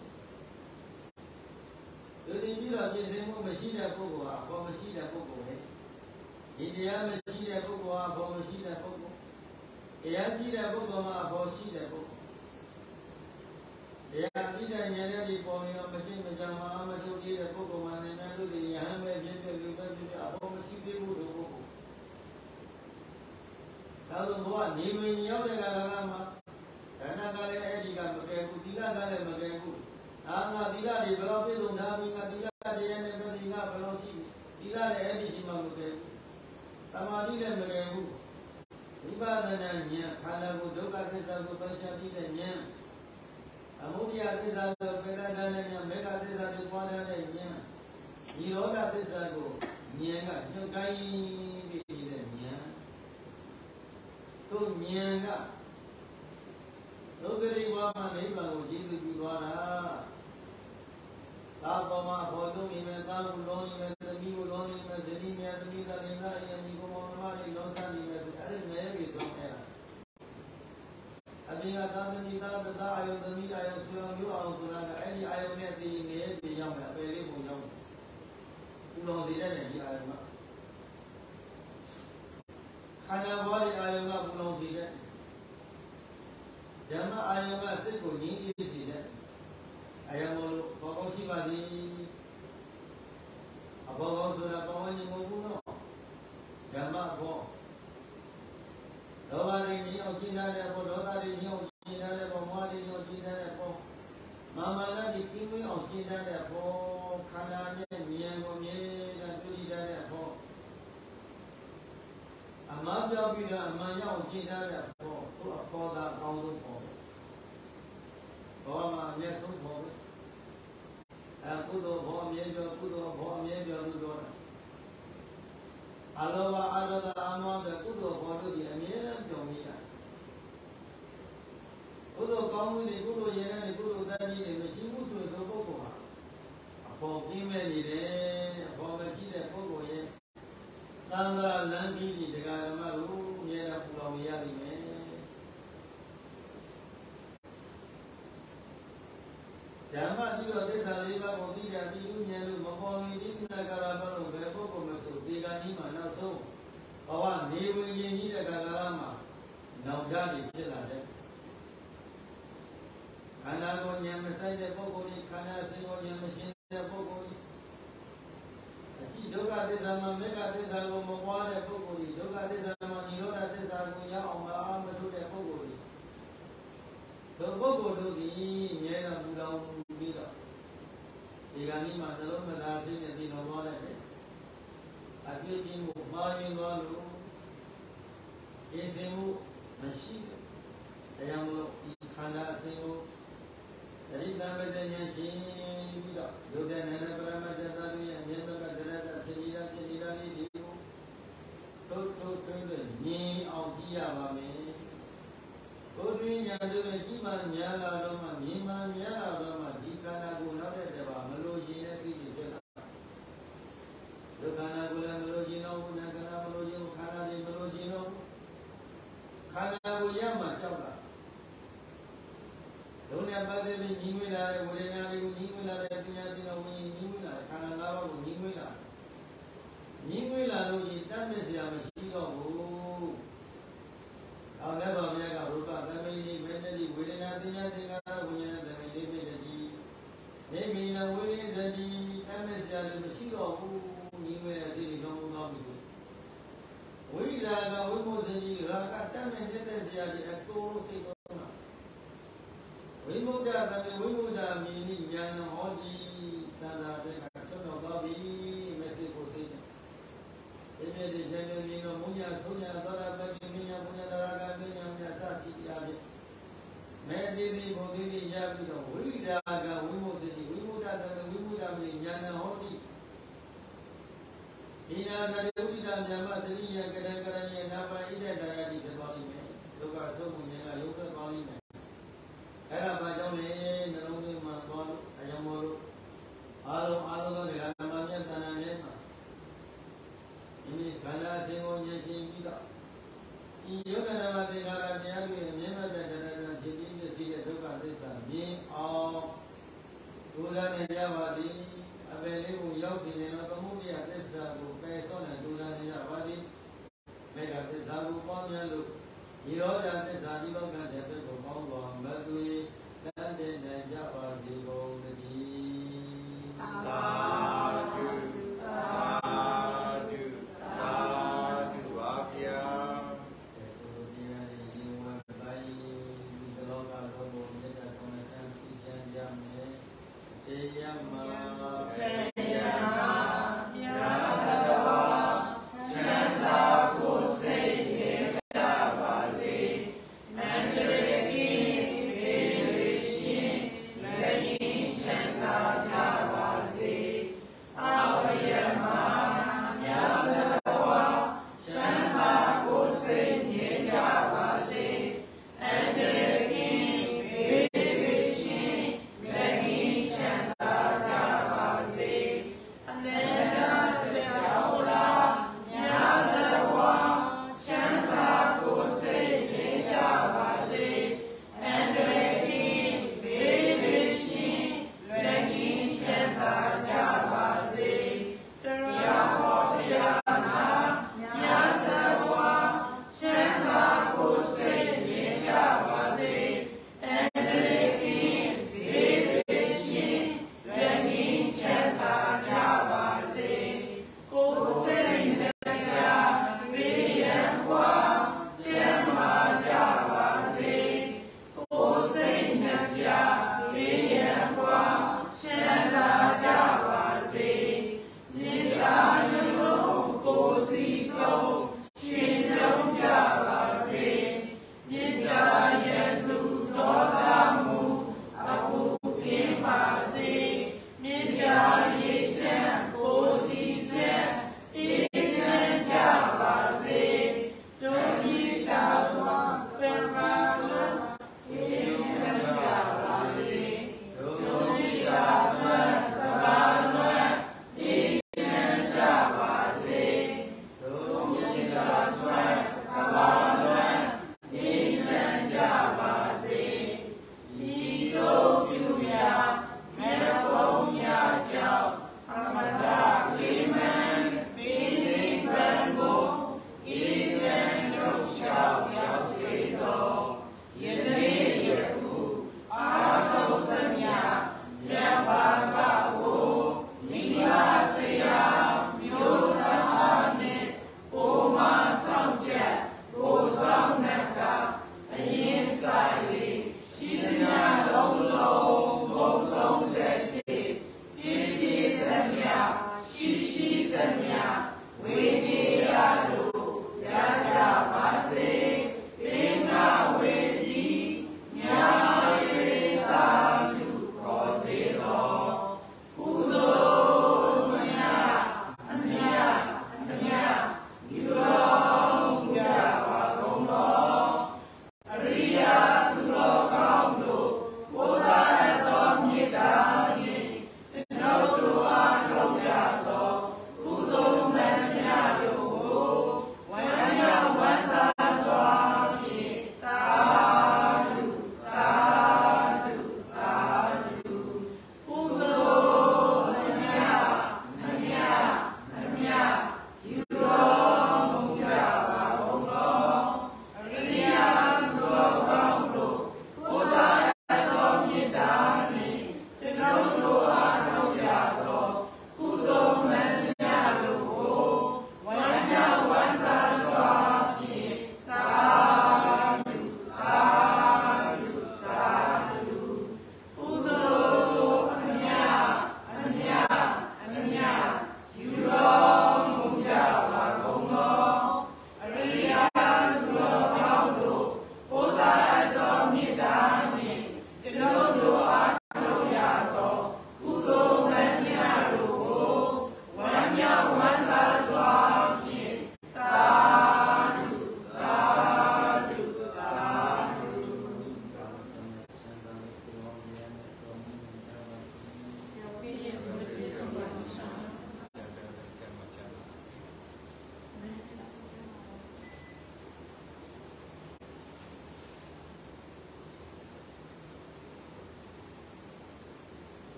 တူတင်ပြီးတော့ပြင်ဆင်မှုမရှိတဲ့ပုဂ္ဂိုလ်ဟာပေါ်မရှိတဲ့ပုဂ္ဂိုလ်ပဲဒီတရားမရှိတဲ့ပုဂ္ဂိုလ်ဟာပေါ်မရှိတဲ့ပုဂ္ဂိုလ်တရားရှိတဲ့ပုဂ္ဂိုလ်မှာပေါ်ရှိတဲ့ပုဂ္ဂိုလ်တရားအတိတ်ဉာဏ်နဲ့ဒီပေါ်နေတော့မသိမကြမှာမထုတ်သေးတဲ့ပုဂ္ဂိုလ်မှလည်းများလို့ဒီယဟန်ပဲပြည့်ပြည့်လူပဲပြည့်ပြည့်အပေါ်မရှိသေးဘူးလို့ပုဂ္ဂိုလ်ဒါဆိုဘုရားနေဝင်ရောက်တဲ့ကာလမှာဒါနကလည်းအဲ့ဒီကမကဲဘူးသီလကလည်းမကဲဘူးအာငါသီလတွေဘယ်လောက်ပြည့်စုံထားပြီငါသီလတရားနဲ့ပဲဒီကဘယ်လောက်ရှိပြီသီလလည်းအဲ့ဒီရှိမှမကဲဘူးသမာဓိလည်းမကဲဘူးဝိပ Vipādana ña, khānaku dukkha thissa ku pañcāpita ña, amudya thissa ku pedādana ña, mekha thissa ku pādana ña, nirodha thissa ku ña ka nyukkai pita ña, tu ña ka Lukari wama nibbān ku jitu jīvāra, tāpama bhotu ime, tāku loni me, tamīku loni me, zini me, tamīka linga iya, niku māmāri losa nime, āre nevi tōmera. Abhinga tātami tāta tā ayo, tamīka ayo, sura myu ayo, sura ka, āri ayo me tī nevi yāme, apēri ku yāme. Pūlōsi dēne ki ayo ma. Khana wāri ayo ma pūlōsi dēne. Dhamma ayama sikko nyingi si de ayamolo bhagav sivadi abhagav sura pawani moguno dhamma bho lobari ni ojina de bho lodari ni ojina de bho mari ni ojina de bho mamala ni kimi ojina de bho khana ne nyan ko mye na turi de bho amma pyaw pi da amma yaw ojina de bho so apoda kaung lo bhoဘောမှာအမြတ်ဆုံးဘောပဲအဲကုသိုလ်ဘောအမြဲပြောကုသိုလ်ဘောအမြဲပြောလို့ပြောတာအလောဘအာရဒအာမောတဲ့ကုသိုလ်ဘောတို့ဒီအမြဲတမ်းပြောမိရကုသိုလ်ကောင်းမှုတွေကုသိုလ်ရည်နဲ့ကုသိုလ်တန်ကြီးတွေမရှိဘူးဆိုရင်ပုဂ္ဂိုလ်ဟာအပေါ်ပြင်းမဲ့နေတယ်အပေါ်မရှိတဲ့ပုဂ္ဂိုလ်ရဲ့သံဃာလမ်းပြီးဒီတရားဓမ္မကိုအမြဲတမ်းပူလောင်နေရလိမ့်မယ်ဓမ္မတိရောသစ္စာလေးပါးကိုသိတဲ့ပြည်သူဉာဏ်လို့မပေါ်မီဒီသနာကာရဘလို့ဘယ်ပုဂ္ဂိုလ်မဆိုဒီကနေ့မှနောက်ဆုံးဘဝနေဝင်ရင်းကြီးတဲ့ကာလမှာနောင်ကြနေဖြစ်လာတဲ့ခန္ဓာကိုဉာဏ်မဆိုင်တဲ့ပုဂ္ဂိုလ်ကြီးခန္ဓာစိတ်ကိုဉာဏ်မရှင်းတဲ့ပုဂ္ဂိုလ်ကြီးအရှိဒုက္ခသစ္စာမှာမေဃသစ္စာကိုမပွားတဲ့ပုဂ္ဂိုလ်ကြီးဒုက္ခသစ္စာမှာនិရောဓသစ္စာကိုရအောင်မအားမထုတ်တဲ့ပုဂ္ဂိုလ်ကြီးဒီပုဂ္ဂိုလ်တို့သည်မြဲတော်မူတော်မူပြီးတော့ဒီကနေ့မှာသလုံးမသာဖြစ်နေတည်တော်သွားတဲ့အပြည့်ချင်းကိုမှားရင်းသွားလို့အင်းစင်မှုမရှိဘူးတရားမလို့ဒီခန္ဓာအစဉ်ကိုတတိတံပဇဉ္ဉ္ရှင်ပြီးတော့ယုတ်တဲ့နန္ဒပရမတ္တသတုရဲ့အမြဲတမ်းကရတဖြစ်နေတာဖြစ်နေတာလေးဒီကိုထုတ်ထုတ်ထွင်းလို့မြင်အောင်ကြည့်ရပါမယ်ဘုရားဉာဏ်တို့ကြီးမှများလာတော့မှမြင်မှများလာတော့မှဒီခန္ဓာကိုယ်နောက်တဲ့တပါမလို့ရင်တဲ့စိတ်တွေဖြစ်လာဒုက္ခနာကိုလည်းမလို့ရင်တော့ဘူးနာကနာမလို့ရင်ခန္ဓာတွေမလို့ရင်တော့ခန္ဓာကိုရမှကြောက်လာဒုညပတ်တဲ့ပြီးညီငွေလာတဲ့ဝေဒနာတွေကိုညီငွေလာတဲ့တရားကျင့်တော်ဝင်ညီငွေလာတဲ့ခန္ဓာ၅ပါးကိုညီငွေလာညီငွေလာလို့ရင်တတ်မဲ့စရာမရှိတော့ဘူးအောင်လည်းပါမြတ်ကရူပသမိနိဝေဒတိဝေဒနာတရားသင်္ခါရဝိညာဏသမိနိဝေဒတိနေမိနဝိရိသတိတတ်မဲ့စရာမရှိတော့ဘူးညီငွေတဲ့စိတ်တွေကောင်းကောင်းပြီဆိုဝိရာဂဝိမုဇ္ဇတိရာဂတတ်မဲ့တဲ့စရာတွေအကုန်လုံးစိတ်ကောင်းတာဝိမုဒ္ဒသတိဝိမုဒ္ဒမိနိဉာဏ်ဟောတိသန္တာတေကဆွတ်တော်သွားပြီမစိကိုစိတ်ဒီမြဲဒီဉာဏ်နဲ့မြင်တော့မုညာဆုံးညာသောတာပတိမြညာပညာတရာကမြညာမြတ်စသတိအဖြစ်မေတိတိဘုဒ္ဓိတိရပြီးတော့ဝိရာဂဝိမုဇ္ဇတိဝိမုဒ္ဒသတိဝိမုဒ္ဒမိနိဉာဏ်ဟောတိဒီနာသတိဝိဒ္ဓမြတ်မသတိယကရကရဏေနာပါဣဒတရာတိဖြစ်သွားလိမ့်မယ်ဒုက္ခဆုံးမှုဉာဏ်ကရုပ်သက်သွားလိမ့်မယ်အဲ့ဒါဘာကြောင့်လဲနှလုံးသွင်းမှသွားလို့အယံမောလို့အားလုံးအားလုံးသောဓမ္မမြတ်တဏ္ဍာနဲ့မှာဒီနေ့ခန္ဓာအစဉ်ကိုဉာဏ်ရှင်းပြီးတော့ဒီယုတ်ဓမ္မသင်္ခါရတရားတွေအမြဲမပြတ်တရားဖြစ်ပြီးမျက်စိရဲ့ဒုက္ခသစ္စာမြင်အောင်ဒုက္ခနဲ့ရပါသည်အပယ်လေးကိုရောက်စီနေတော့သမုဒိယသစ္စာကိုပယ်ဆော့တဲ့ဒုက္ခနဲ့ရပါသည်မေဃသစ္စာကိုပေါင်းများလို့ဒီရောဓသစ္စာဒီလောကတဲ့ဘက်ကိုပေါင်းတော်မသွေတန်တဲ့နိုင်ကြပါစေကုန်သတည်းသာဓုသာဓုသာဓုပါဗျာတေကိုဒီရည်ရင်ဝတ်တိုင်းဒီလောကလုံးကိုမြတ်တော်နဲ့ဆန်းစီပြန်ကြမယ်ခြေရမှာခြေရမှာရာသတော်ချမ်းသာကိုစိတ်နေကြပါ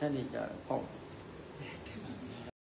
က်နေကြတယ်ပေါ့